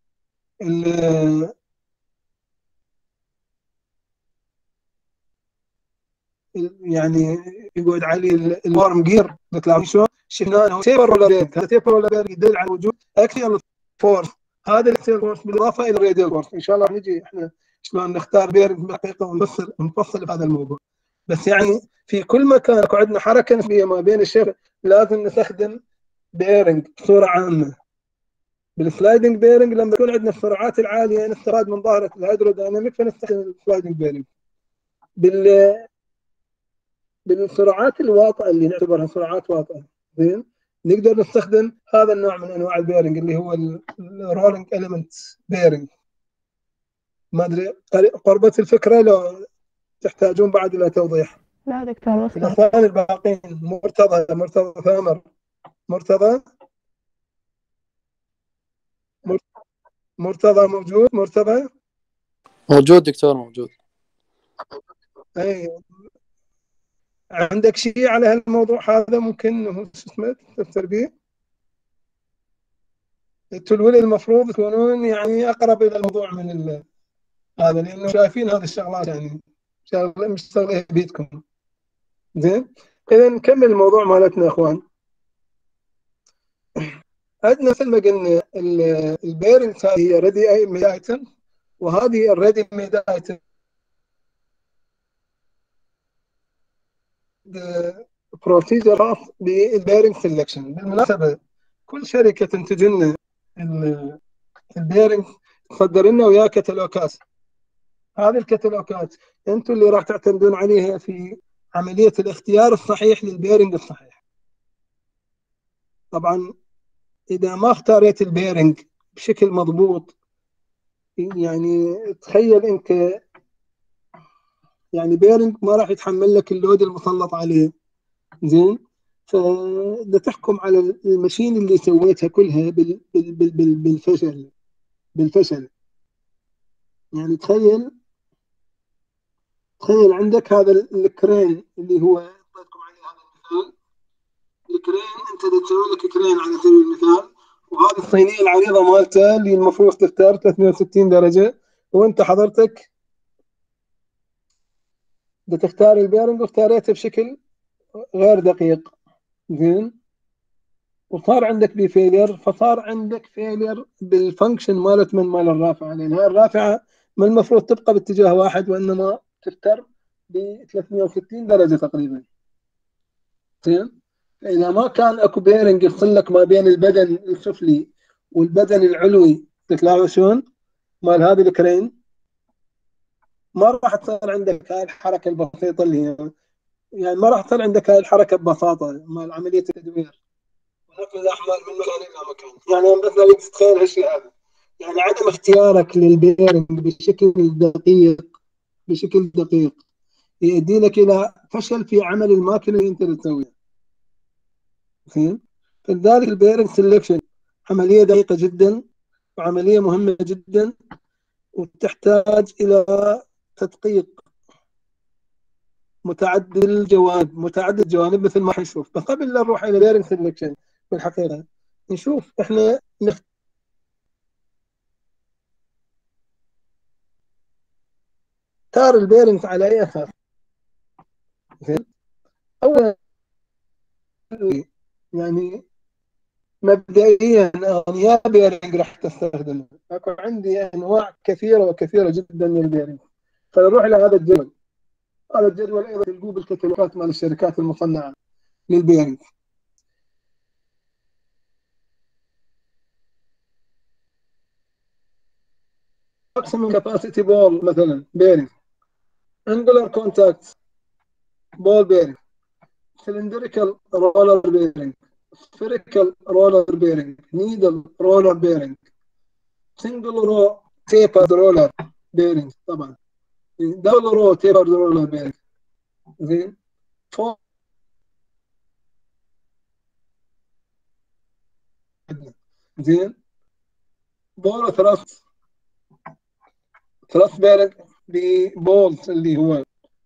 يعني يقعد عليه الورم جير، يطلع شلون شفنا انه تيبر ولا بيرنج. هذا تيبر ولا بيرنج يدل على وجود اكسيال فورس. هذا الاكسيال فورس بالاضافه الى الراديال فورس. ان شاء الله نجي احنا شلون نختار بيرنج دقيقه ونفصل بهذا الموضوع. بس يعني في كل مكان عندنا حركه نسبيه ما بين الشيء لازم نستخدم بيرنج بصوره عامه. بالسلايدنج بيرنج لما يكون عندنا السرعات العاليه نستفاد من ظاهره الهيدروديناميك فنستخدم السلايدنج بيرنج. بالسرعات الواطئه اللي نعتبرها سرعات واطئه زين نقدر نستخدم هذا النوع من انواع البيرنج اللي هو الرولينج اليمنت بيرنج. ما ادري قربت الفكره لو تحتاجون بعد الى توضيح. لا دكتور وصلت. الاخوان الباقيين مرتضى ثامر، مرتضى مرتضى موجود؟ مرتضى موجود دكتور موجود. اي عندك شيء على هالموضوع هذا ممكن شو اسمه تفسر به؟ انتوا الولد المفروض تكونون يعني اقرب الى الموضوع من هذا، لانه شايفين هذه الشغلات يعني شغله مش شغله بيدكم. زين اذا نكمل الموضوع مالتنا يا اخوان. عندنا مثل ما قلنا البيرنت هذه ريدي ميد ايتم، وهذه الريدي ميد ايتم بروسيجر خاص بالبيرنج سelection. بالمناسبه كل شركه تنتج لنا البيرنج تصدر لنا وياه كتالوجات. هذه الكتالوجات انتم اللي راح تعتمدون عليها في عمليه الاختيار الصحيح للبيرنج الصحيح. طبعا اذا ما اختاريت البيرنج بشكل مضبوط يعني تخيل انت يعني بيرنج ما راح يتحمل لك اللود المسلط عليه. زين فبدها تحكم على الماشين اللي سويتها كلها بالفشل. بالفشل يعني تخيل عندك هذا الكرين اللي هو اعطيتكم عليه هذا المثال. الكرين انت تسوي لك كرين على سبيل المثال، وهذه الصينيه العريضه مالته اللي المفروض تختار 360 درجه، وانت حضرتك بتختار البيرنج واختاريته بشكل غير دقيق. زين وصار عندك بفيلير، فصار عندك فيلير بالفانكشن مالت مال الرافعه، لان هاي الرافعه ما المفروض تبقى باتجاه واحد وانما تفتر ب 360 درجه تقريبا. زين اذا ما كان اكو بيرنج يفصل لك ما بين البدن السفلي والبدن العلوي تتلاقوا شلون مال هذه الكرين، ما راح تصير عندك هاي الحركه البسيطه اللي هي يعني ما راح تصير عندك هاي الحركه ببساطه مال عمليه التدوير ونقل الاحمال من مكان الى مكان. يعني انا بس اريد تتخيل هالشيء هذا، يعني عدم اختيارك للبيرنج بشكل دقيق يؤدي لك الى فشل في عمل الماكينه اللي انت تسويها. زين فلذلك البيرنج سelection عمليه دقيقه جدا وعمليه مهمه جدا وتحتاج الى تدقيق متعدد الجوانب مثل ما حنشوف. بس قبل لا نروح الى بيرنج سelection في الحقيقه نشوف احنا نختار البيرنج على اي اساس. زين اولا يعني مبدئيا يا بيرنج راح تستخدمه. اكو عندي انواع كثيره وكثيره جدا من البيرنج. فنروح الى هذا الجدول. هذا الجدول ايضا تلقوه بالكتالوجات مال الشركات المصنعه للبيرنج. ماكسيمم كاباسيتي بول مثلا بيرنج، انجلر كونتاكت بول بيرنج، سلندريكال رولر بيرنج، spherical roller bearing, needle roller bearing, single row tapered roller bearing طبعا، double row tapered roller bearing. زين فوق زين بول ثلاث بيرنج ببولت اللي هو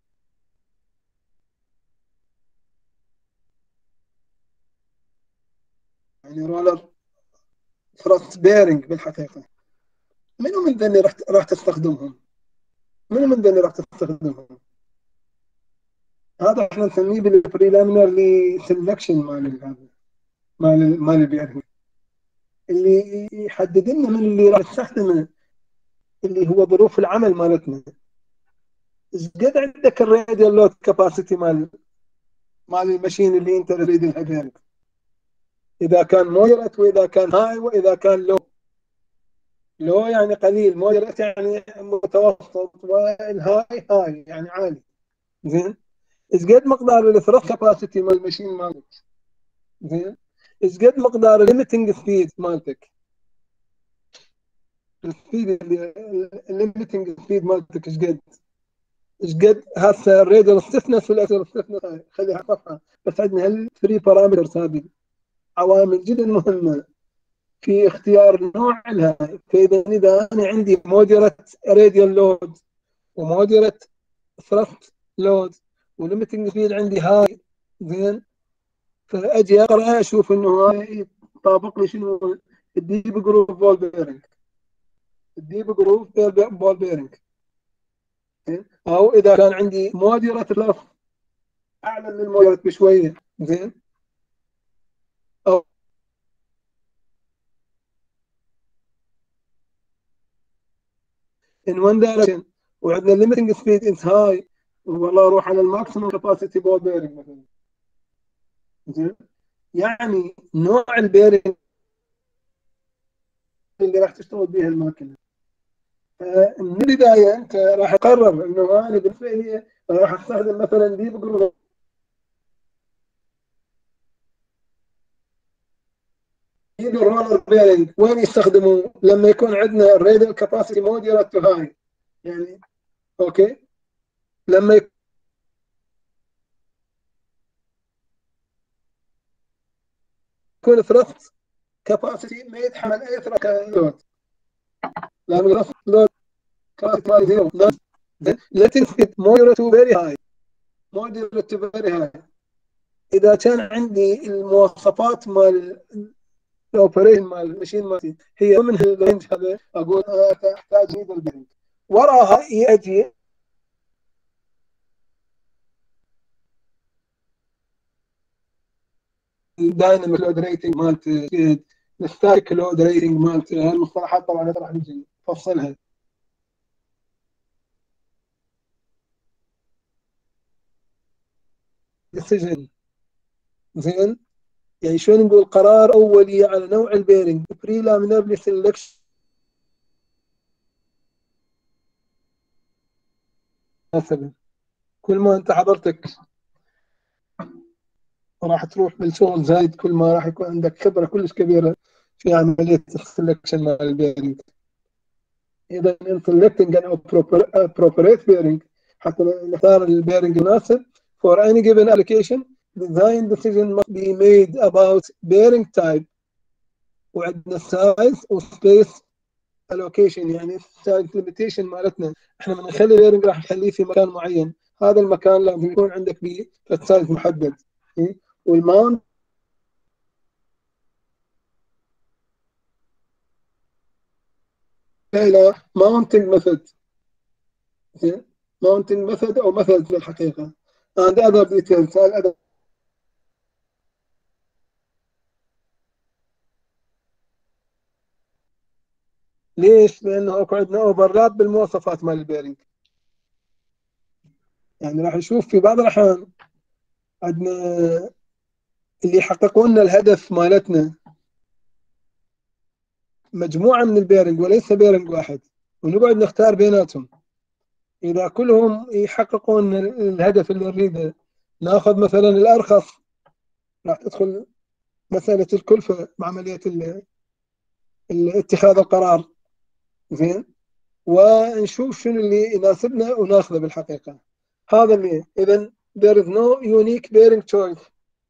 يعني رولر ثلاث بيرنج بالحقيقة. منو من ذني راح تستخدمهم؟ منو من ذني راح تستخدمهم؟ هذا احنا نسميه بالبريلامينر سelection مال هذا مال البيرنج اللي يحدد لنا من اللي راح نستخدمه، اللي هو ظروف العمل مالتنا. ايش قد عندك الراديال لود كاباسيتي مال الماشين اللي انت تريد لها بيرنج، اذا كان مودريت واذا كان هاي واذا كان لو يعني قليل، مودريت يعني متوسط، والهاي هاي يعني عالي. زين ايش قد مقدار الثروت كاباسيتي مال الماشين مالك؟ زين ايش قد مقدار الليمتنج سبيد مالتك؟ السبيد الليمتنج سبيد مالتك ايش قد هسه الراديال ستيفنس والاكسل ستيفنس خليها صفحه، بس عندنا هالثري بارامترز هذه عوامل جدا مهمه في اختيار نوع لها. فاذا انا عندي مودريت راديال لود ومودريت ثرست لود وليمتنج سبيد عندي هاي، زين فاجي اقرا اشوف انه هاي طابق لي شنو الديب جروف بول بيرنج، الديب جروف بول بيرنج. او اذا كان عندي مودريت لف اعلى من المودريت بشويه، زين او in one direction وعندنا limiting speed is high، والله اروح على الماكسيمم كاباسيتي بول بيرنج مثلا. زين يعني نوع البيرنج اللي راح تشتغل بها الماكينه. من البدايه انت راح تقرر انه انا بالنسبه لي راح استخدم مثلا ديب جروف الرولر بيرنج. وين يستخدموا؟ لما يكون عندنا الراديال كاباسيتي مودريت تو هاي، يعني اوكي لما يكون ثرست كاباسيتي ما يتحمل اي ثرست لود، لان الثرست لود كاباسيتي مال زيرو. letting it moderate to very high، moderate to very high. اذا كان عندي المواصفات مال الاوبريشن مال الماشين مالتي هي من الرينج هذا، اقول انا احتاج هذا البيرنج. وراها يجي الدايناميك لود ريتنج مالته، الستاتيك لود ريتنج مالته. هالمصطلحات طبعا راح نجي نفصلها. ديسيجن، زين يعني شلون نقول قرار اولي على نوع البيرنج، بري لامينر سelection مثلا. كل ما انت حضرتك راح تروح بالشغل زايد، كل ما راح يكون عندك خبره كلش كبيره في عمليه السلكشن مال البيرنج. اذا ان selecting an appropriate bearing حتى نختار البيرنج المناسب for any given application, design decision must be made about bearing type وعندنا size وسبيس allocation. يعني السايز ليميتيشن مالتنا احنا من نخلي البيرنج راح نخليه في مكان معين، هذا المكان لازم يكون عندك فيه سايز محدد. والماونت الى ماونتنج ميثود، ماونتنج ميثود او ميثود في الحقيقه. and other details. ليش؟ لانه اكو عندنا اوفرلاب بالمواصفات مال البيرنج. يعني راح نشوف في بعض الاحيان عندنا اللي يحققون لنا الهدف مالتنا مجموعه من البيرنج وليس بيرنج واحد، ونقعد نختار بيناتهم. اذا كلهم يحققون الهدف اللي نريده ناخذ مثلا الارخص، راح تدخل مسألة الكلفة بعملية اتخاذ القرار. زين، ونشوف شنو اللي يناسبنا وناخذه بالحقيقة. هذا اللي إذا there is no unique bearing choice.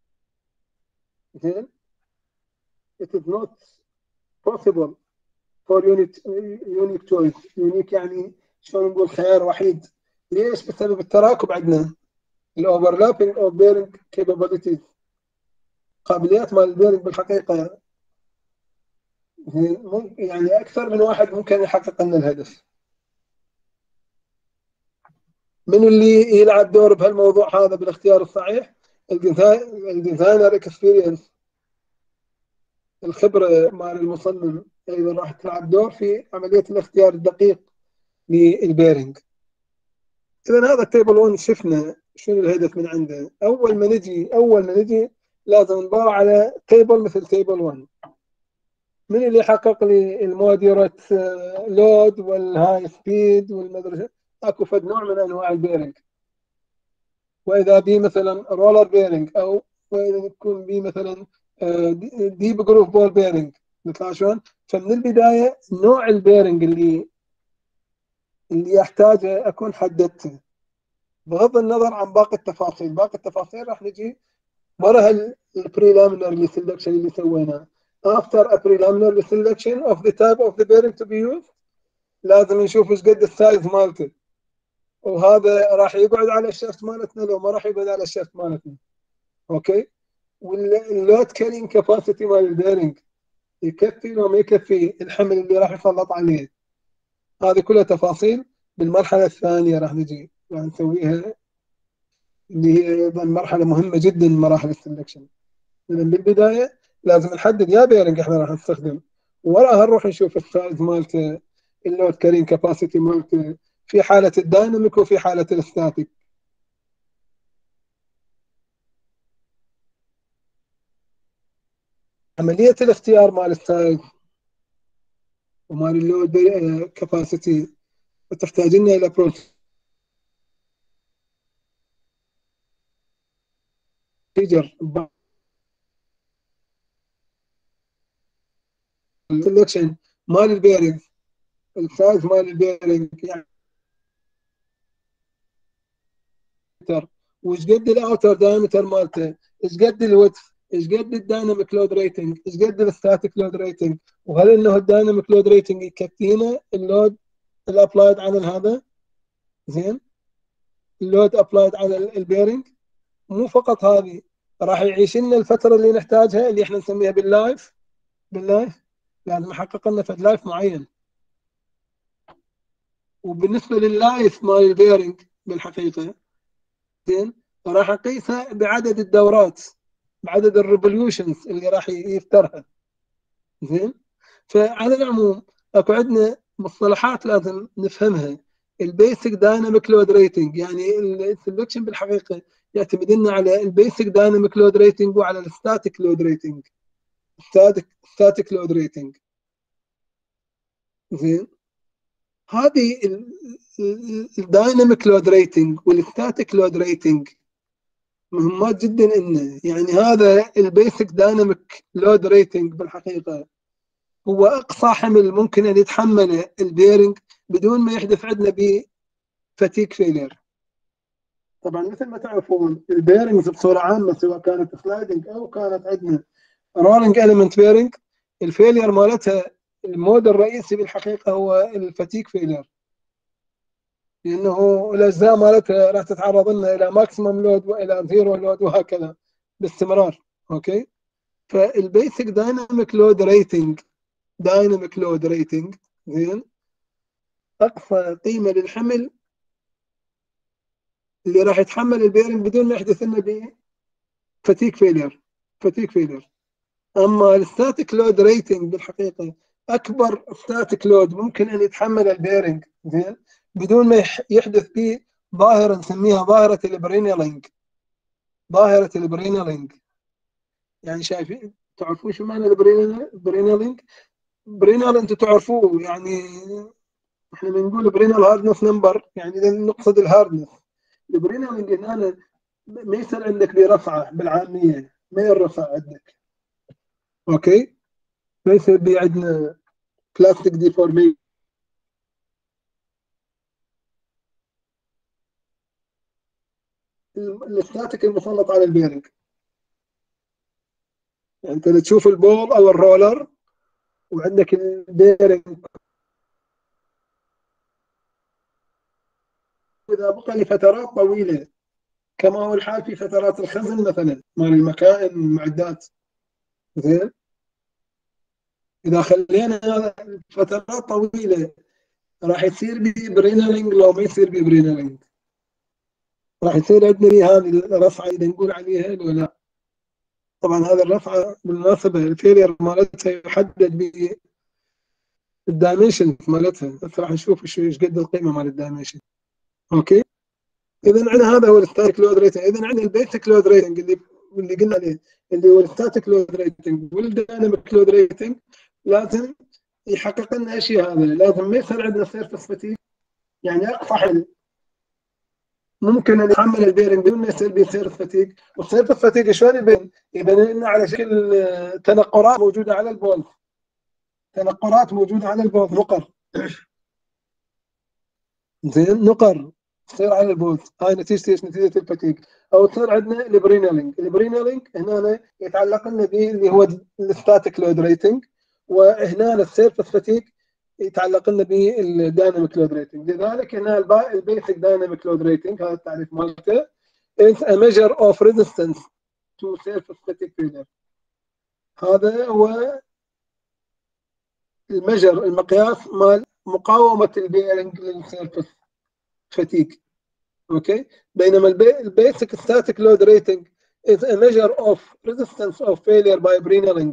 زين، it is not possible for unique choice. unique يعني شلون نقول خيار وحيد. ليش؟ بسبب التراكب عندنا الاوفرلابينج اوف بيرنج كابابيلتيز، قابليات مال البيرنج بالحقيقه يعني اكثر من واحد ممكن يحقق لنا الهدف. من اللي يلعب دور بهالموضوع هذا بالاختيار الصحيح؟ الديزاينر اكسبيرينس، الخبره مال المصمم ايضا راح تلعب دور في عمليه الاختيار الدقيق للبيرنج. اذا هذا التيبل 1 شفنا شنو الهدف من عنده. اول ما نجي لازم ندور على تيبل مثل تيبل 1. من اللي يحقق لي الموديرت لود والهاي سبيد والمدرسه؟ اكو فد نوع من انواع البيرنج. واذا بي مثلا رولر بيرنج، او واذا يكون بي مثلا ديب جروف بول بيرنج، مثل شلون؟ فمن البدايه نوع البيرنج اللي يحتاجه اكون حددته، بغض النظر عن باقي التفاصيل. باقي التفاصيل راح نجي ورا البريلامينري سelection اللي سويناه. after a preliminary selection of the type of the bearing to be used لازم نشوف ايش قد السايز مالته، وهذا راح يقعد على الشفت مالتنا لو ما راح يقعد على الشفت مالتنا. اوكي، واللود كارينج كاباسيتي مال البيرنج يكفي لو ما يكفي الحمل اللي راح يسلط عليه. هذه كلها تفاصيل بالمرحله الثانيه راح نسويها، اللي هي ايضا مرحله مهمه جدا من مراحل السلكشن. اذا بالبدايه لازم نحدد يا بيرنج احنا راح نستخدم، وراها نروح نشوف السايز مالته، اللود كارين كاباسيتي مالته في حاله الدايناميك وفي حاله الستاتيك. عمليه الاختيار مال السايز ومال اللود كاباسيتي تحتاج لنا الى بروسيجر سلكشن مال البيرنج، السايز مال البيرنج يعني وش قد الاوتر دايمتر مالته، ايش قد الويدث، ايش قد الدايناميك لود ريتنج، ايش قد الستاتيك لود ريتنج، وهل انه الدايناميك لود ريتنج يكفينا اللود الابلايد على هذا. زين، اللود ابلايد على البيرنج. مو فقط هذه، راح يعيش لنا الفتره اللي نحتاجها اللي احنا نسميها باللايف لازم يحقق لنا فد لايف معين. وبالنسبه لللايف مال البيرنج بالحقيقه زين راح اقيسها بعدد الدورات، بعدد الريفوليوشنز اللي راح يفترها. زين، فعلى العموم اكو عندنا مصطلحات لازم نفهمها. البيسك دايناميك لود ريتنج، يعني السلكشن بالحقيقه يعتمد لنا على البيسك دايناميك لود ريتنج وعلى الستاتيك لود ريتنج. ستاتيك لود ريتنج. زين، هذه الدايناميك لود ريتنج والستاتيك لود ريتنج مهمات جدا إنه يعني هذا البيسك دايناميك لود ريتنج بالحقيقة هو أقصى حمل ممكن أن يتحمله البيرنج بدون ما يحدث عندنا بفتيك فيلير. طبعا مثل ما تعرفون البيرنجز بصورة عامة سواء كانت سلايدنج أو كانت عندنا رولينج إليمنت بيرنج، الفيلير مالتها المود الرئيسي بالحقيقة هو الفتيك فيلير، لأنه الأجزاء مالتها راح تتعرض لنا إلى ماكسيمم لود وإلى زيرو لود وهكذا باستمرار. أوكي، فالبيسك دايناميك لود ريتنج زين اقصى قيمه للحمل اللي راح يتحمل البيرنج بدون ما يحدث لنا بفتيك فيلير. اما الستاتيك لود ريتنج بالحقيقه اكبر ستاتيك لود ممكن ان يتحمل البيرنج زين بدون ما يحدث به ظاهره نسميها ظاهره البرينالينج. يعني شايفين تعرفون شو معنى البرينالينج؟ برينال انتم تعرفوه، يعني احنا بنقول برينال هاردنس نمبر، يعني اذا نقصد الهاردنس. البرينال هنا ما يصير عندك برفعه بالعاميه، ما يرفع عندك. اوكي، ليس بي عندنا بلاستيك ديفورميشن. الستاتيك المسلط على البيرنج، يعني انت تشوف البول او الرولر وعندك البيرنج، اذا بقى لفترات طويله كما هو الحال في فترات الخزن مثلا مال المكائن المعدات، زين، اذا خلينا هذا فترات طويله راح يصير بي برينالينج. لو ما يصير بي برينالينج راح يصير عندنا هذه الرفعه اللي نقول عليها ولا لا. طبعا هذا الرفعه بالمناسبه الفيلير مالتها يحدد بالدايمنشن مالتها، بس راح نشوف ايش قد القيمه مال الدايمنشن. اوكي، اذا عندنا هذا هو الستاتيك لود ريتنج. اذا عندنا البيسك لود ريتنج اللي قلنا عليه اللي هو الستاتيك لود ريتنج والديناميك لود ريتنج، لازم يحقق لنا اشياء. هذا لازم ما يصير عندنا سيرفس فتيج، يعني اقصى حل ممكن ان يحمل البيرنج بدون ما يصير به سيرفس فتيج. والسيرفس فتيج شلون يبين؟ يبين لنا على شكل تنقرات موجوده على البول، تنقرات موجوده على البول، نقر، زين، نقر تصير على البول. هاي نتيجه ايش؟ نتيجه الفتيج. او تصير عندنا البرينالينج. البرينالينج هنا يتعلق لنا به اللي هو الستاتيك لود ريتنج، وهنا السيرفس فتيج يتعلق لنا به الدايناميك لود ريتنج. لذلك هنا البيسك دايناميك لود ريتنج، هذا التعريف مالته، is a measure of resistance to surface static failure. هذا هو المقياس مال مقاومه البيرنج للسيرفس فتيج. اوكي، بينما البيسك ستاتيك لود ريتنج is a measure of resistance of failure by Brinelling.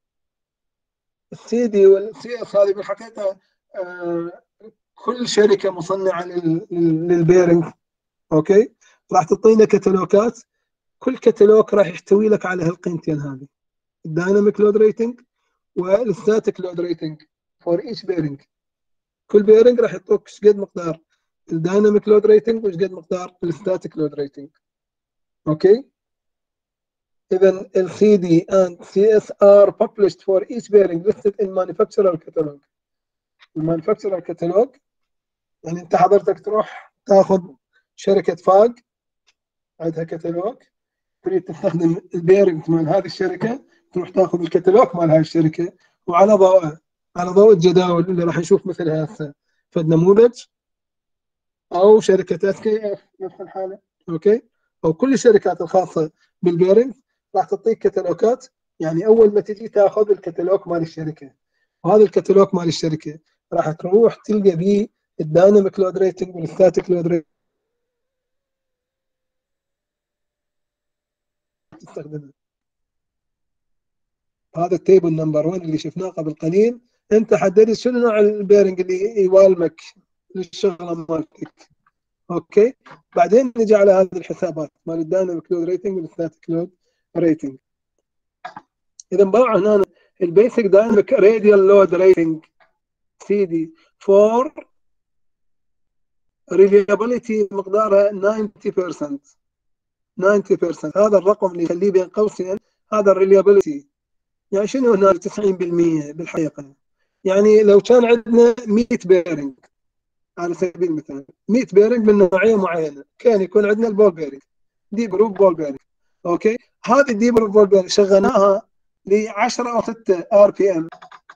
السي دي والسي اس هذه بالحقيقه كل شركه مصنعه للبيرنج، اوكي، راح تعطينا كتالوجات، كل كتالوج راح يحتوي لك على هالقيمتين هذه، الدايناميك لود ريتنج والستاتيك لود ريتنج فور ايش بيرنج. كل بيرنج راح يعطوك ايش قد مقدار الدايناميك لود ريتنج وايش قد مقدار الستاتيك لود ريتنج. اوكي، اذا ال CD and CS are published for each bearing listed in manufacturer catalog. المانيفاكتشرر كتالوج يعني انت حضرتك تروح تاخذ شركه فاق عندها كتالوج، تريد تستخدم البيرنج مال هذه الشركه، تروح تاخذ الكتالوج مال هذه الشركه، وعلى ضوء الجداول اللي راح نشوف مثلها هسه فد نموذج، او شركه SKF نفس الحاله، اوكي، او كل الشركات الخاصه بالبيرنج راح تعطيك كتالوجات. يعني اول ما تجي تاخذ الكتالوج مال الشركه، وهذا الكتالوج مال الشركه راح تروح تلقى به الدايناميك لود ريتنج والستاتيك لود ريتنج تستخدمه. هذا التيبل نمبر 1 اللي شفناه قبل قليل، انت حددت شنو نوع البيرنج اللي يوالمك للشغله مالتك. اوكي، بعدين نجي على هذه الحسابات مال الدايناميك لود ريتنج والستاتيك لود ريتنج. اذا بقى هنا البيسك دايناميك راديال لود ريتنج سي دي فور ريليابيليتي مقدارها 90%. 90% هذا الرقم اللي يخليه بين قوسين هذا الريليابيليتي. يعني شنو هنا 90% بالحقيقه؟ يعني لو كان عندنا 100 بيرنج على سبيل المثال، 100 بيرنج من نوعيه معينه، كان يكون عندنا البول بيرنج دي بروف بول بيرنج، اوكي، هذه الدي بروف بول بيرنج شغلناها ل 10 او 6 ار بي ام.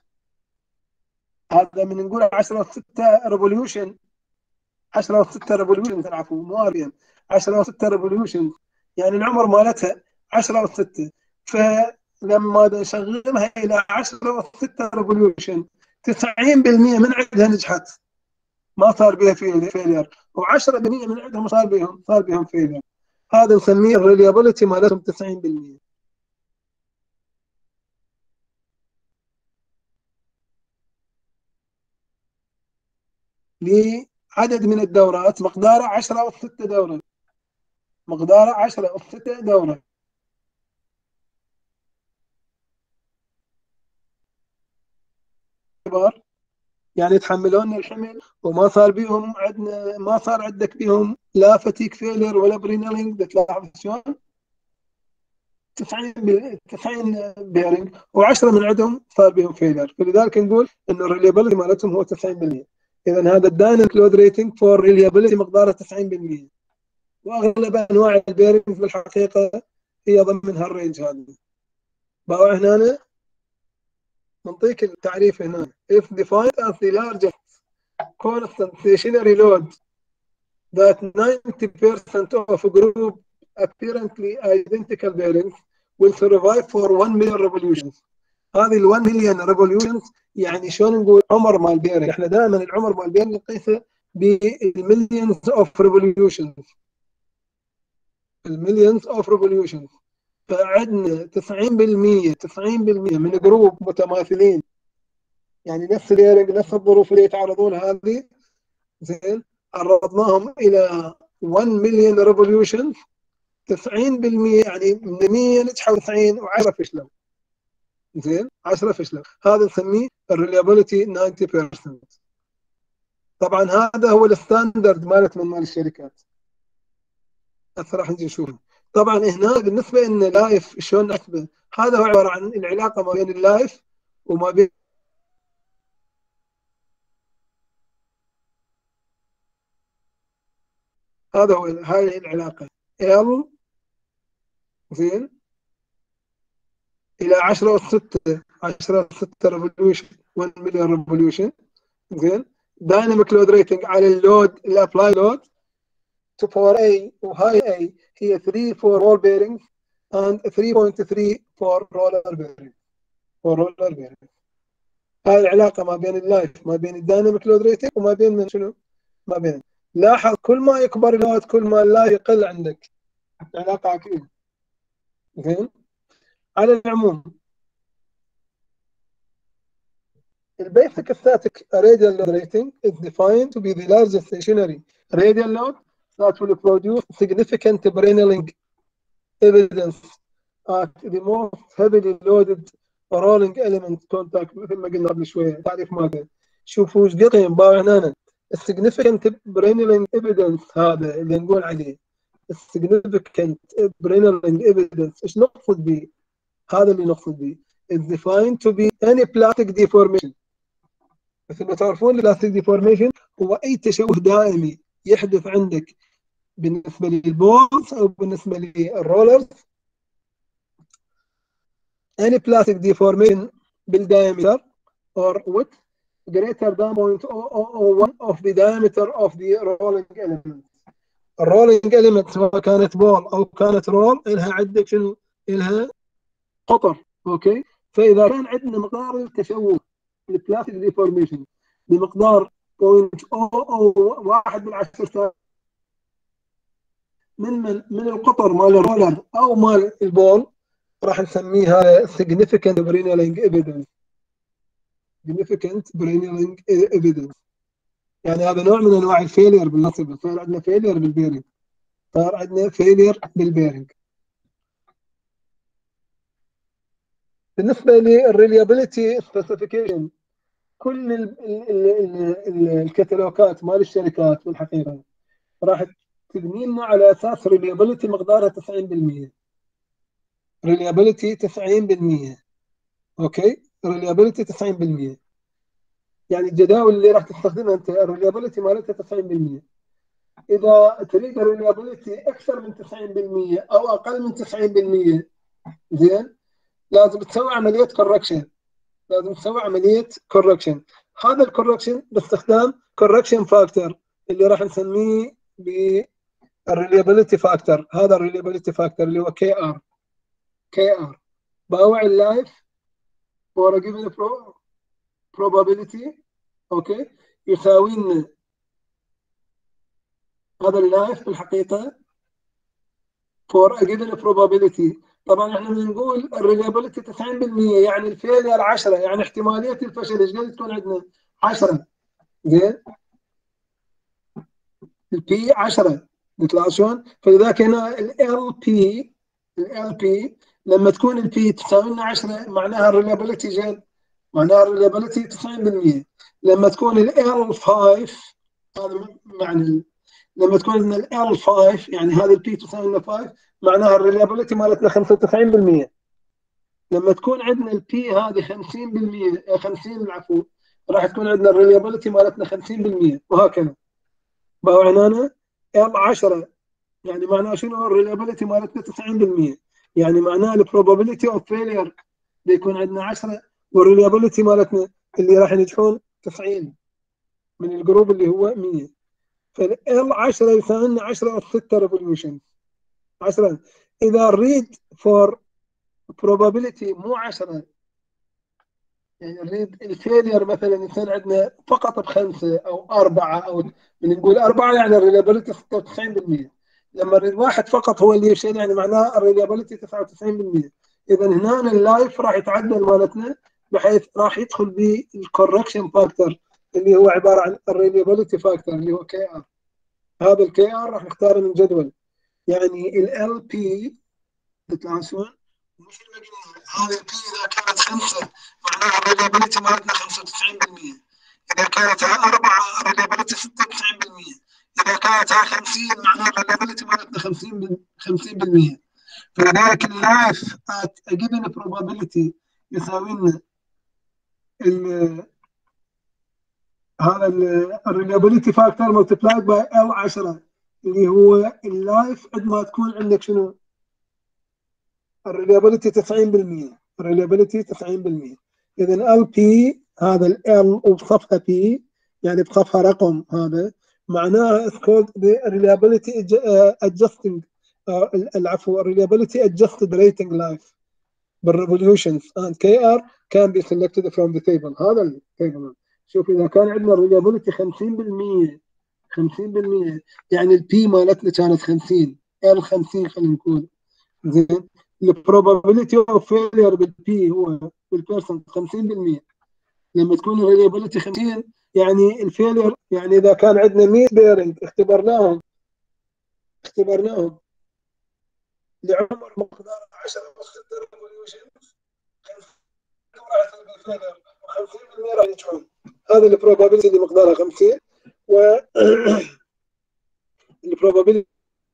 هذا من نقول 10 او 6 ريفوليوشن، 10 او 6 ريفوليوشن، عفوا مو ار بي ام، 10 او 6 ريفوليوشن، يعني العمر مالتها 10 او 6. فلما نشغلها الى 10 او 6 ريفوليوشن 90% من عندها نجحت ما صار بها فيلير، و10% من عندهم صار بهم فيلير. هذا نسميه الريليابيلتي مالتهم 90%. لعدد من الدورات مقداره 10 او 6 دوره، مقداره 10 او 6 دوره. يعني يتحملون الحمل وما صار بيهم عندنا، ما صار عندك بيهم لا فتيك فيلر ولا برينالينج. بتلاحظ شلون؟ 90 بيرنج و10 من عندهم صار بهم فيلر، فلذلك نقول ان الريليابيلتي مالتهم هو 90%. اذا هذا الدايناميك لود ريتنج فور ريليابيلتي مقداره 90%، واغلب انواع البيرنج في الحقيقه هي ضمن هالرينج هذا. بقى هنا نعطيك التعريف هنا. if defined as the largest constant stationary load that 90% of group apparently identical bearings will survive for 1 million revolutions. هذه ال 1 million revolutions يعني شلون نقول عمر مال البيرنج؟ احنا دائما العمر مال البيرنج نقيسه بالمليونز اوف ريفوليوشنز. المليونز اوف ريفوليوشنز. فعندنا 90% من جروب متماثلين، يعني نفس البيرنج نفس الظروف اللي يتعرضون لها هذه، زين، عرضناهم الى 1 مليون ريفوليوشن، 90% يعني من 100 نجحوا 90 و10 فشلوا. زين، 10 فشلوا، هذا نسميه الريليابيلتي 90%. طبعا هذا هو الستاندرد مال الشركات. هسه راح نجي نشوفه. طبعا هنا بالنسبه لنا لايف شلون نحسبه؟ هذا هو عباره عن العلاقه ما بين اللايف وما بين هذا هو هاي العلاقه L زين الى 10 أس 6 10 أس 6 ريفوليوشن 1 مليون ريفوليوشن. زين، دايناميك لود ريتنج على اللود الابلاي لود تو باور اي، وهاي اي هي 3 فور رول بيرنج and 3.3 فور رولر بيرنج. هاي العلاقه ما بين اللايف، ما بين الدايناميك لود ريتنج، وما بين من شنو؟ ما بين. لاحظ كل ما يكبر اللود كل ما اللايف يقل عندك، علاقه عكسيه. زين، على العموم the basic static radial load rating is defined to be the largest stationary radial load that will produce significant brenneling evidence at the most heavily loaded rolling element contact. مثل ما قلنا قبل شويه تعريف ماذا. شوفوا ايش قيم باو هنا significant brenneling evidence، هذا اللي نقول عليه significant brenneling evidence. ايش نقصد به؟ هذا اللي نقصد به is defined to be any plastic deformation. مثل ما تعرفون البلاستيك ديفورميشن هو اي تشوه دائمي يحدث عندك بالنسبه للبولز او بالنسبه للرولرز. any plastic deformation بالdiameter or width greater than 0.001 of the diameter of the rolling element. الرولينج element سواء كانت بول او كانت رول لها عندك شنو؟ لها قطر. اوكي، فاذا كان عندنا مقدار التشوه البلاستيك ديفورميشن بمقدار 0.001 من 10 من القطر مال الرولر او مال البول، راح نسميها significant brenneling evidence. significant brenneling evidence يعني هذا نوع من انواع الفيلير بالنصب. صار عندنا فيلير بالبيرنج، صار عندنا فيلير بالبيرنج. بالنسبه للريليابيلتي سبيسيفيكيشن، كل الكتالوجات مال الشركات بالحقيقه راح تبني لنا على اساس ريليابيلتي مقدارها 90%. ريليابيلتي 90%. اوكي، ريليابيلتي 90%. يعني الجداول اللي راح تستخدمها انت الريليابيلتي مالتها 90%. اذا تريد الريليابيلتي اكثر من 90% او اقل من 90%، زين، لازم تسوي عمليه كوركشن. لازم تسوي عمليه كوركشن. هذا الكوركشن باستخدام كوركشن فاكتور اللي راح نسميه بالريليابيلتي فاكتور. هذا الريليابيلتي فاكتور اللي هو كي ار باوع اللايف فور جيفن probability. اوكي، يساوي لنا هذا اللايف بالحقيقه فور جيفن probability. طبعا احنا بنقول الريليابيلتي 90%، يعني الفيلير 10، يعني احتماليه الفشل ايش قد تكون عندنا؟ 10. زين، البي 10 نطلع شلون؟ فلذلك هنا ال بي لما تكون البي تساوي لنا 10 معناها الريليابيلتي جد، معناها الريليابيلتي 90%. لما تكون ال 5 هذا معنى لما تكون لنا ال 5 يعني هذا البي تساوي لنا 5 معناها الريليابيلتي مالتنا 95%. لما تكون عندنا البي هذه 50%، 50 العفو، راح تكون عندنا الريليابيلتي مالتنا 50%، وهكذا. بقى عنانا L10 يعني معناها شنو؟ الريليابيلتي مالتنا 90%، يعني معناها البروبابيلتي اوف فيلير بيكون عندنا 10، والريليابيلتي مالتنا اللي راح ينجحون 90 من الجروب اللي هو 100. فال 10 يساوي لنا 10 أس 6 ريفوليوشن 10. اذا نريد فور probability مو 10، يعني نريد الفيلير مثلا يصير عندنا فقط بخمسه او اربعه، او من نقول اربعه يعني الريلابيلتي 96%. لما نريد واحد فقط هو اللي يفشل يعني معناه الريلابيلتي 99%. اذا هنا اللايف راح يتعدل مالتنا، بحيث راح يدخل بالكوركشن فاكتور اللي هو عباره عن الريلابيلتي فاكتور اللي هو كي ار. هذا الكي ار راح نختاره من جدول، يعني ال بي بتلانسون. مثل ما قلنا هذه البي اذا كانت 5 معناها الريلابيلتي مالتنا 95%، اذا كانت 4 الريلابيلتي 96%، اذا كانت 50 معناها الريلابيلتي مالتنا 50%. فلذلك اللايف ات جيفن probability يساوي لنا هذا الريلابيلتي فاكتور ملتبلايد باي ال 10 اللي هو اللايف قد ما تكون عندك شنو؟ الريلابيلتي 90%. الريلابيلتي 90%. اذا ال بي هذا ال وبصفها بي يعني بصفها رقم، هذا معناها it's called the reliability adjusting العفو reliability adjusted rating life بالrevolutions and KR can be selected from the table. هذا التيبل. شوف اذا كان عندنا الريلابيلتي 50%، 50% يعني البي مالتنا كانت 50، ال 50 خلينا نقول، زين. البروبابيلتي اوف فيلير بالبي هو بالبيرسنت 50%. لما تكون الريليابيلتي 50 يعني الفيلير، يعني اذا كان عندنا 100 بيرنج اختبرناهم لعمر مقدار 10 بس ريفوليوشن، 50% راح يصير بالفيلير و50% راح ينجحون. هذا البروبابيلتي اللي مقدارها 50. و البروبابيلتي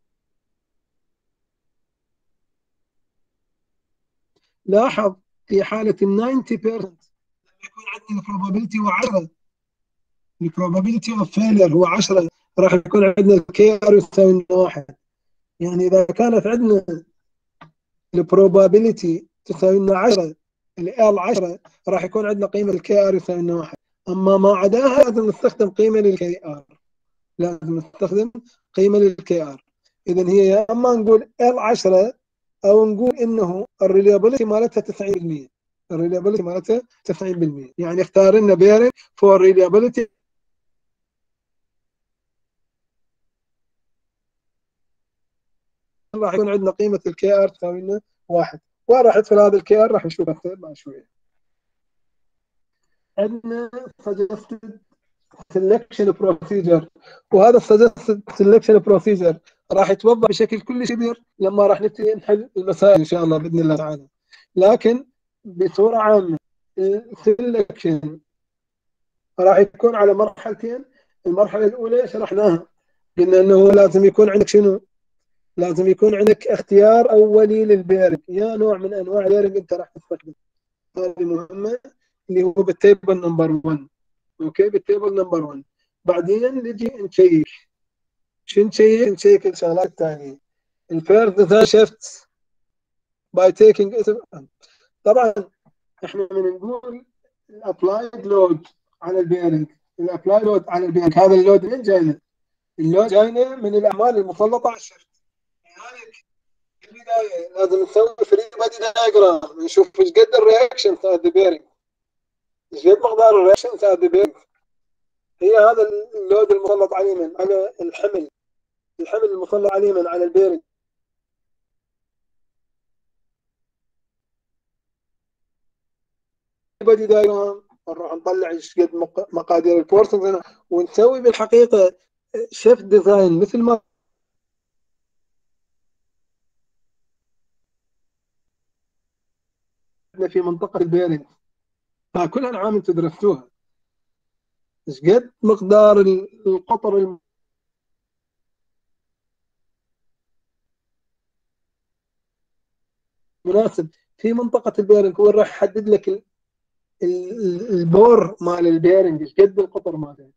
لاحظ في حاله ال 90% يكون عندنا البروبابيلتي هو 10، البروبابيلتي اوف فيلير هو 10، راح يكون عندنا الكي ار يساوي 1. يعني اذا كانت عندنا البروبابيلتي تساوي لنا 10، ال 10 راح يكون عندنا قيمه الكي ار يساوي لنا 1. اما ما عداها لازم نستخدم قيمه للكي ار، لازم نستخدم قيمه للكي ار. اذا هي يا اما نقول ال 10 او نقول انه الريليابيلتي مالتها 90%. الريليابيلتي مالتها 90%، يعني اختار لنا بيرنج فور ريليابيلتي راح يكون عندنا قيمه الكي ار تساوي لنا 1. وين راح يدخل هذا الكي ار؟ راح نشوفه بعد شويه. عندنا suggested selection procedure، وهذا suggested selection procedure راح يتوضح بشكل كلش كبير لما راح نبتدي نحل المسائل ان شاء الله باذن الله تعالى. لكن بصوره عامه السلكشن راح يكون على مرحلتين. المرحله الاولى شرحناها، قلنا انه لازم يكون عندك شنو؟ لازم يكون عندك اختيار اولي للبيرنج، يا نوع من انواع البيرنج انت راح تستخدمه. هذه مهمه اللي هو بالتيبل نمبر 1. اوكي، بالتيبل نمبر 1. بعدين نجي نشيك. شو نشيك؟ نشيك الشغلات الثانيه. الفيرست ذا شيفت باي تيكينج. طبعا احنا من نقول الابلايد لود على البيرنج، الابلايد لود على البيرنج، هذا اللود من جاينا؟ اللود جاينا من الاعمال المسلطه على الشيفت. لذلك في البدايه لازم نسوي فري بادي دايجرام، نشوف ايش قد الرياكشن تاع ذا بيرنج، ايش قد مقدار الرياكشن تاع ذا بيرنج. هي هذا اللود المسلط عليه من على الحمل المسلط عليه من على البيرنج. بادي دايجرام نروح نطلع ايش قد مقادير الفورسز ونسوي بالحقيقه شيفت ديزاين مثل ما في منطقه البيرنج. فكل العام انتم درستوها ايش قد مقدار القطر مناسب في منطقه البيرنج، هو راح يحدد لك البور مال البيرنج ايش قد القطر ماله.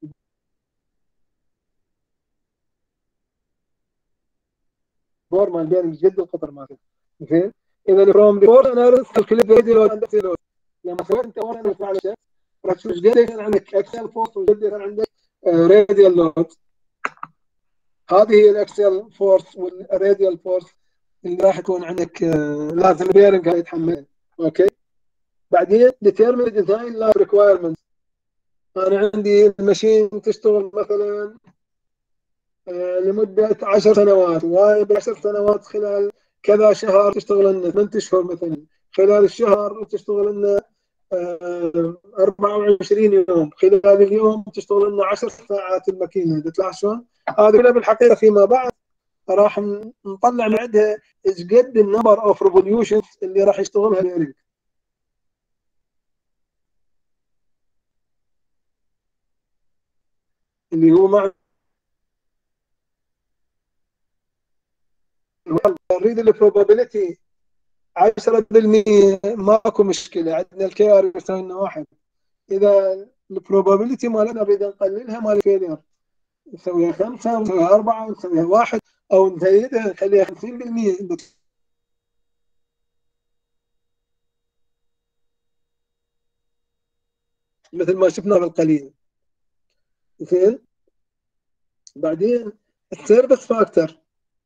البور مال البيرنج ايش قد القطر ماله. زين. اذا فروم بور اناليسيس كالكوليت راديال لود. لما سويت انت ورا انك على شيء راح تشوف ايش قد كان عندك اكسل فورس وايش قد كان عندك راديال لود. هذه هي الاكسل فورس والراديال فورس اللي راح يكون عندك لازم البيرنج هاي يتحملها. اوكي. بعدين determine design life requirements. انا عندي الماشين تشتغل مثلا لمده 10 سنوات، وهاي ب10 سنوات خلال كذا شهر تشتغل لنا 8 اشهر مثلا، خلال الشهر تشتغل لنا 24 يوم، خلال اليوم تشتغل لنا 10 ساعات الماكينه. تطلع شلون؟ هذه كلها بالحقيقه فيما بعد راح نطلع من عندها ايش قد النمبر اوف ريفوليوشنز اللي راح يشتغلها البيرنج. اللي هو مع نريد البروبابيلتي 10% ماكو مشكله، عندنا الكي ار يساوي لنا 1. اذا البروبابيلتي مالنا نريد نقللها مال الفيلير نسويها 5 ونسويها 4 ونسويها 1 او نزيدها نخليها 50% مثل ما شفنا بالقليل. زين. بعدين السيرفس فاكتور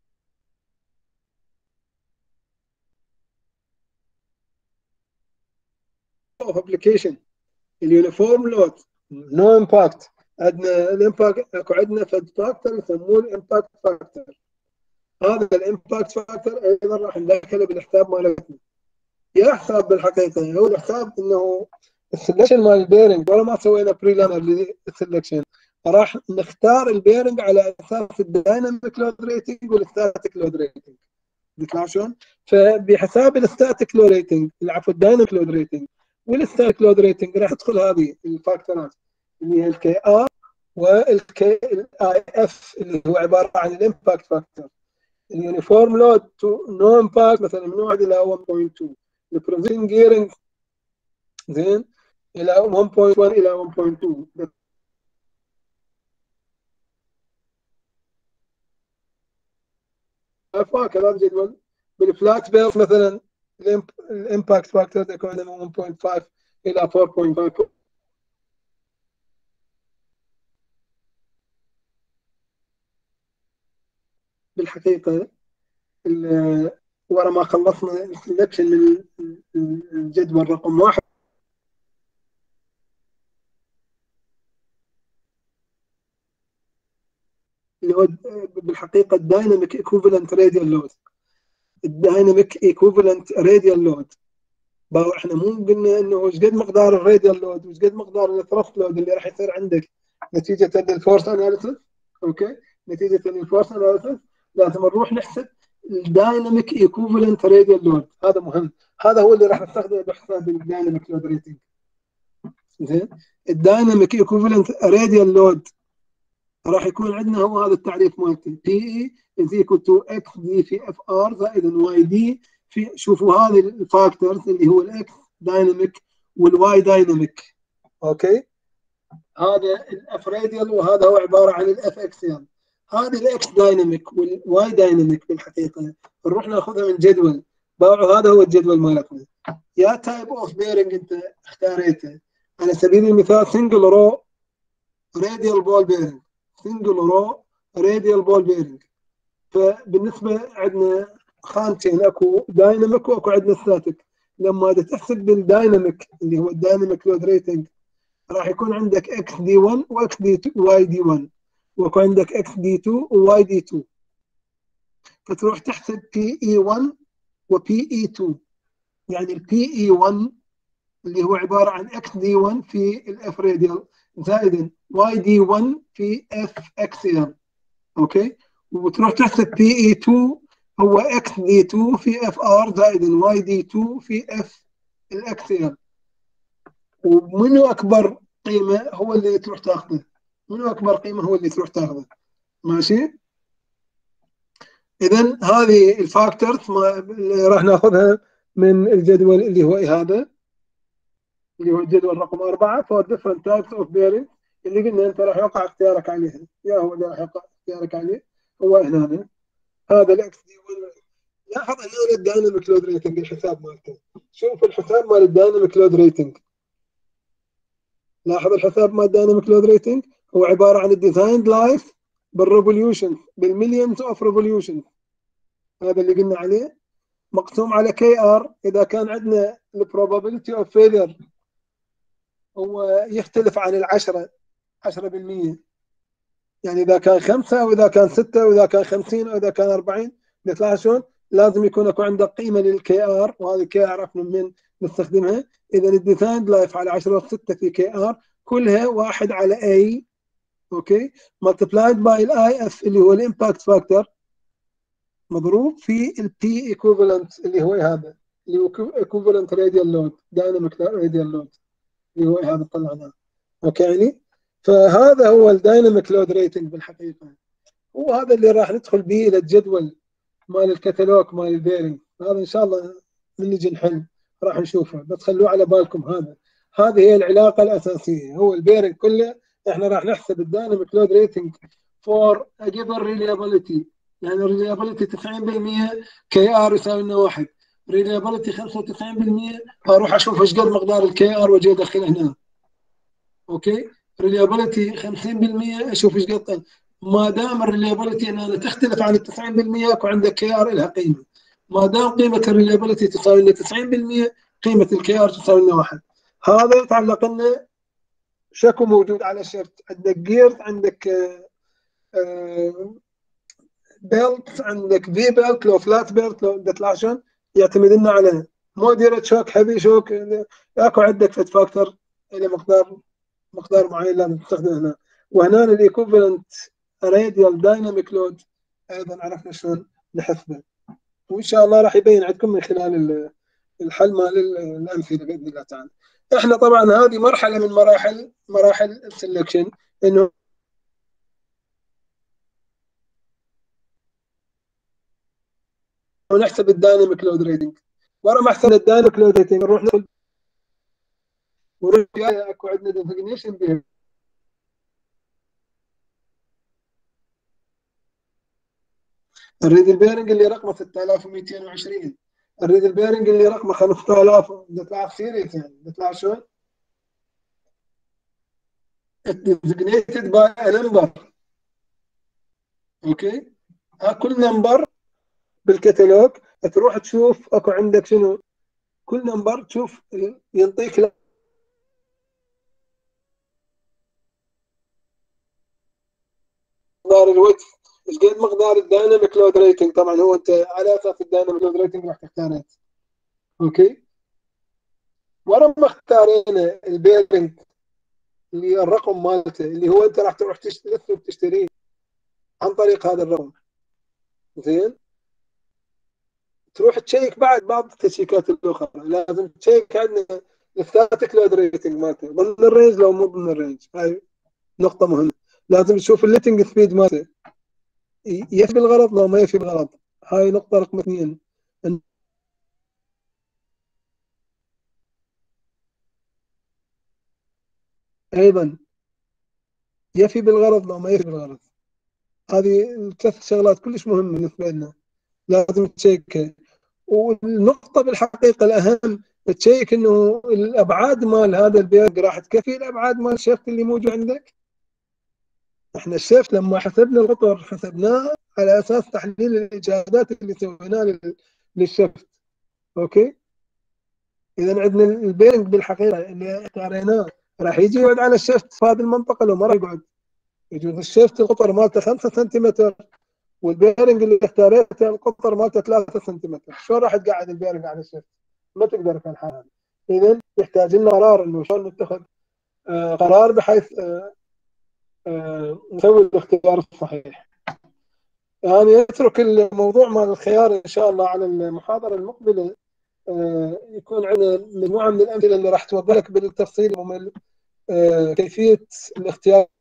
اوف ابلكيشن اليونيفورم لود نو امباكت. عندنا الامباكت اكو عندنا فد فاكتور يسموه الامباكت فاكتور. هذا الامباكت فاكتور ايضا راح ندخله بالحساب مالتنا. يا حساب بالحقيقه هو الحساب انه السلكشن مال البيرنج ولا ما سوينا بري لانر للسلكشن، راح نختار البيرنج على اساس الدايناميك لود ريتنج والستاتيك لود ريتنج. بيطلع شلون؟ فبحساب الستاتيك لود ريتنج عفوا الدايناميك لود ريتنج والستاتيك لود ريتنج راح تدخل هذه الفاكتورات اللي هي الكي ار والكي اي اف اللي هو عباره عن الامباكت فاكتور. اليونيفورم لود تو نو امباكت مثلا من 1 الى 1.2. البروفيشن جيرنج زين الى 1.1 الى 1.2. هكذا الجدول. بالفلات بيلز مثلا الامباكت فاكتور يكون من 1.5 الى 4.5. بالحقيقه ورا ما خلصنا السلكشن من الجدول رقم 1 اللي هو بالحقيقه الدايناميك ايكوفالنت راديال لود. الدايناميك ايكوفالنت راديال لود احنا مو قلنا انه ايش قد مقدار الراديال لود وايش قد مقدار الثرست لود اللي راح يصير عندك نتيجه للفورس اناليسيس. اوكي. نتيجه للفورس اناليسيس لازم نروح نحسب الدايناميك ايكوفالنت راديال لود. هذا مهم، هذا هو اللي راح نستخدمه بحساب الدايناميك لود ريتنج. زين. الدايناميك ايكوفالنت راديال لود راح يكون عندنا هو هذا التعريف مالتي بي اي از ايكوال تو اكس دي في اف ار زائد واي دي في. شوفوا هذه الفاكتورز اللي هو الاكس دايناميك والواي دايناميك. اوكي. هذا الاف راديال وهذا هو عباره عن الاف اكسيال. هذه الاكس دايناميك والواي دايناميك بالحقيقه نروح ناخذها من جدول باعوا. هذا هو الجدول مالتنا. يا تايب اوف بيرنج انت اختاريته، على سبيل المثال سنجل رو راديال بول بيرنج، سنجل رو راديال بول بيرنج. فبالنسبه عندنا خانتين اكو دايناميك واكو عندنا ستاتيك. لما تحسب بالدايناميك اللي هو الدايناميك لود ريتنج راح يكون عندك اكس دي 1 واكس دي 2 واي دي 1 ويكون عندك اكس دي 2 وواي دي 2. فتروح تحسب بي اي 1 وبي اي 2. يعني البي اي 1 اللي هو عباره عن اكس دي 1 في الاف راديال زائد واي دي 1 في اف اكسيال. اوكي. وتروح تحسب بي اي 2 هو اكس دي 2 في اف ار زائد واي دي 2 في اف الاكسيال. ومنو اكبر قيمه هو اللي تروح تاخذه. منو اكبر قيمه هو اللي تروح تاخذه. ماشي. اذا هذه الفاكتورز اللي راح ناخذها من الجدول اللي هو هذا، اللي هو الجدول رقم 4 for different types of bearing، اللي قلنا انت راح يوقع اختيارك عليها، يا هو اللي راح يوقع اختيارك عليه هو هنا. هذا الاكس دي 1. لاحظ هنا الدايناميك لود ريتنج، الحساب مالته. شوف الحساب مال الدايناميك لود ريتنج، لاحظ الحساب مال الدايناميك لود ريتنج هو عباره عن الديزاين لايف بالريفوليوشن، بالمليونز اوف ريفوليوشن، هذا اللي قلنا عليه، مقسوم على كي ار. اذا كان عندنا البروبابيلتي اوف فيلير هو يختلف عن العشرة 10%، يعني اذا كان 5 او اذا كان 6 او اذا كان 50 او اذا كان 40، مثل شلون لازم يكون اكو عندك قيمه للكي ار، وهذه الكي ار عرفنا من نستخدمها. اذا الديزاين لايف على 10 6 في كي ار كلها 1 على اي، اوكي، ملتبلايد باي الاي اف اللي هو الامباكت فاكتور، مضروب في البي ايكوفالنت اللي هو هذا، اللي هو ايكوفالنت راديال لود، دايناميك راديال لود اللي هو هذا طلعناه. اوكي يعني فهذا هو الدايناميك لود ريتنج بالحقيقه، وهذا اللي راح ندخل به الى الجدول مال الكتالوج مال البيرنج. هذا ان شاء الله من نجي نحل راح نشوفه، بس خلوه على بالكم. هذه هي العلاقه الاساسيه، هو البيرنج كله احنا راح نحسب الدايناميك لود ريتنج فور اجيفن ريليابيلتي، يعني الريليابيلتي 90% كي ار يساوي لنا 1، ريليابيلتي 95% اروح اشوف ايش قد مقدار الكي ار واجي ادخله هنا. اوكي، ريليابيلتي 50% اشوف ايش قد، ما دام الريليابيلتي انها تختلف عن ال 90% اكو عندك كي ار لها قيمه، ما دام قيمه الريليابيلتي تساوي لنا 90% قيمه الكي ار تساوي لنا 1. هذا يتعلق لنا شكو موجود على الشفت، عندك جيرز، عندك بيلت، عندك في بيلت، لو فلات بيلت، لو تطلع شلون يعتمد لنا على مودريت شوك، هيفي شوك، اكو عندك فت فاكتور الى مقدار معين لازم تستخدمه هنا. وهنا الايكوفالنت راديال دايناميك لود ايضا عرفنا شلون نحسبه، وان شاء الله راح يبين عندكم من خلال الحل مال الامثله باذن الله تعالى. احنا طبعا هذه مرحله من مراحل السلكشن، انه نحسب الدايناميك لود ريتنج. ورا ما حسبنا الدايناميك لود ريتنج نروح ندخل اكو عندنا ديزيجنيشن به الريد البيرنج اللي رقمه 6220، الريد البيرنج اللي رقمه 5000 بتطلع سيريس، يعني بتطلع شلون؟ designated by a number. اوكي، كل نمبر بالكتالوج تروح تشوف اكو عندك شنو، كل نمبر تشوف ينطيك مقدار الويت، ايش قد مقدار الدايناميك لود ريتنج. طبعا هو انت على اساس الدايناميك لود ريتنج راح تختار. اوكي، ورا ما اختارينا البيرنج اللي الرقم مالته اللي هو انت راح تروح تشتريه عن طريق هذا الرقم، زين، تروح تشيك بعد بعض التشيكات الاخرى. لازم تشيك عندنا الستاتيك لود ريتنج مالته ضمن الرينج لو مو ضمن الرينج، هاي نقطه مهمه. لازم تشوف الليتنج سبيد مالته يفي بالغلط لو ما يفي بالغلط، هاي نقطه رقم 2. ايضا يفي بالغرض لو ما يفي بالغرض، هذه الثلاث شغلات كلش مهمه بالنسبه لنا لازم تشيك. والنقطه بالحقيقه الاهم تشيك انه الابعاد مال هذا البيرج راح تكفي الابعاد مال الشفت اللي موجود عندك. احنا الشفت لما حسبنا القطر حسبناه على اساس تحليل الاجابات اللي سويناها للشفت. اوكي، اذا عندنا البيرنج بالحقيقه اللي اختاريناه راح يجي يقعد على الشفت في هذه المنطقه لو ما راح يقعد، يجوز الشفت القطر مالته 5 سنتيمتر والبيرنج اللي اختاريته القطر مالته 3 سنتيمتر، شلون راح تقعد البيرنج على الشفت؟ ما تقدر في الحال هذه. اذا يحتاج لنا قرار انه شلون نتخذ قرار بحيث نسوي الاختيار الصحيح. يعني اترك الموضوع مال الخيار ان شاء الله على المحاضره المقبله، يكون عندنا مجموعه من الامثله اللي راح توضح لك بالتفصيل كيفيه الاختيار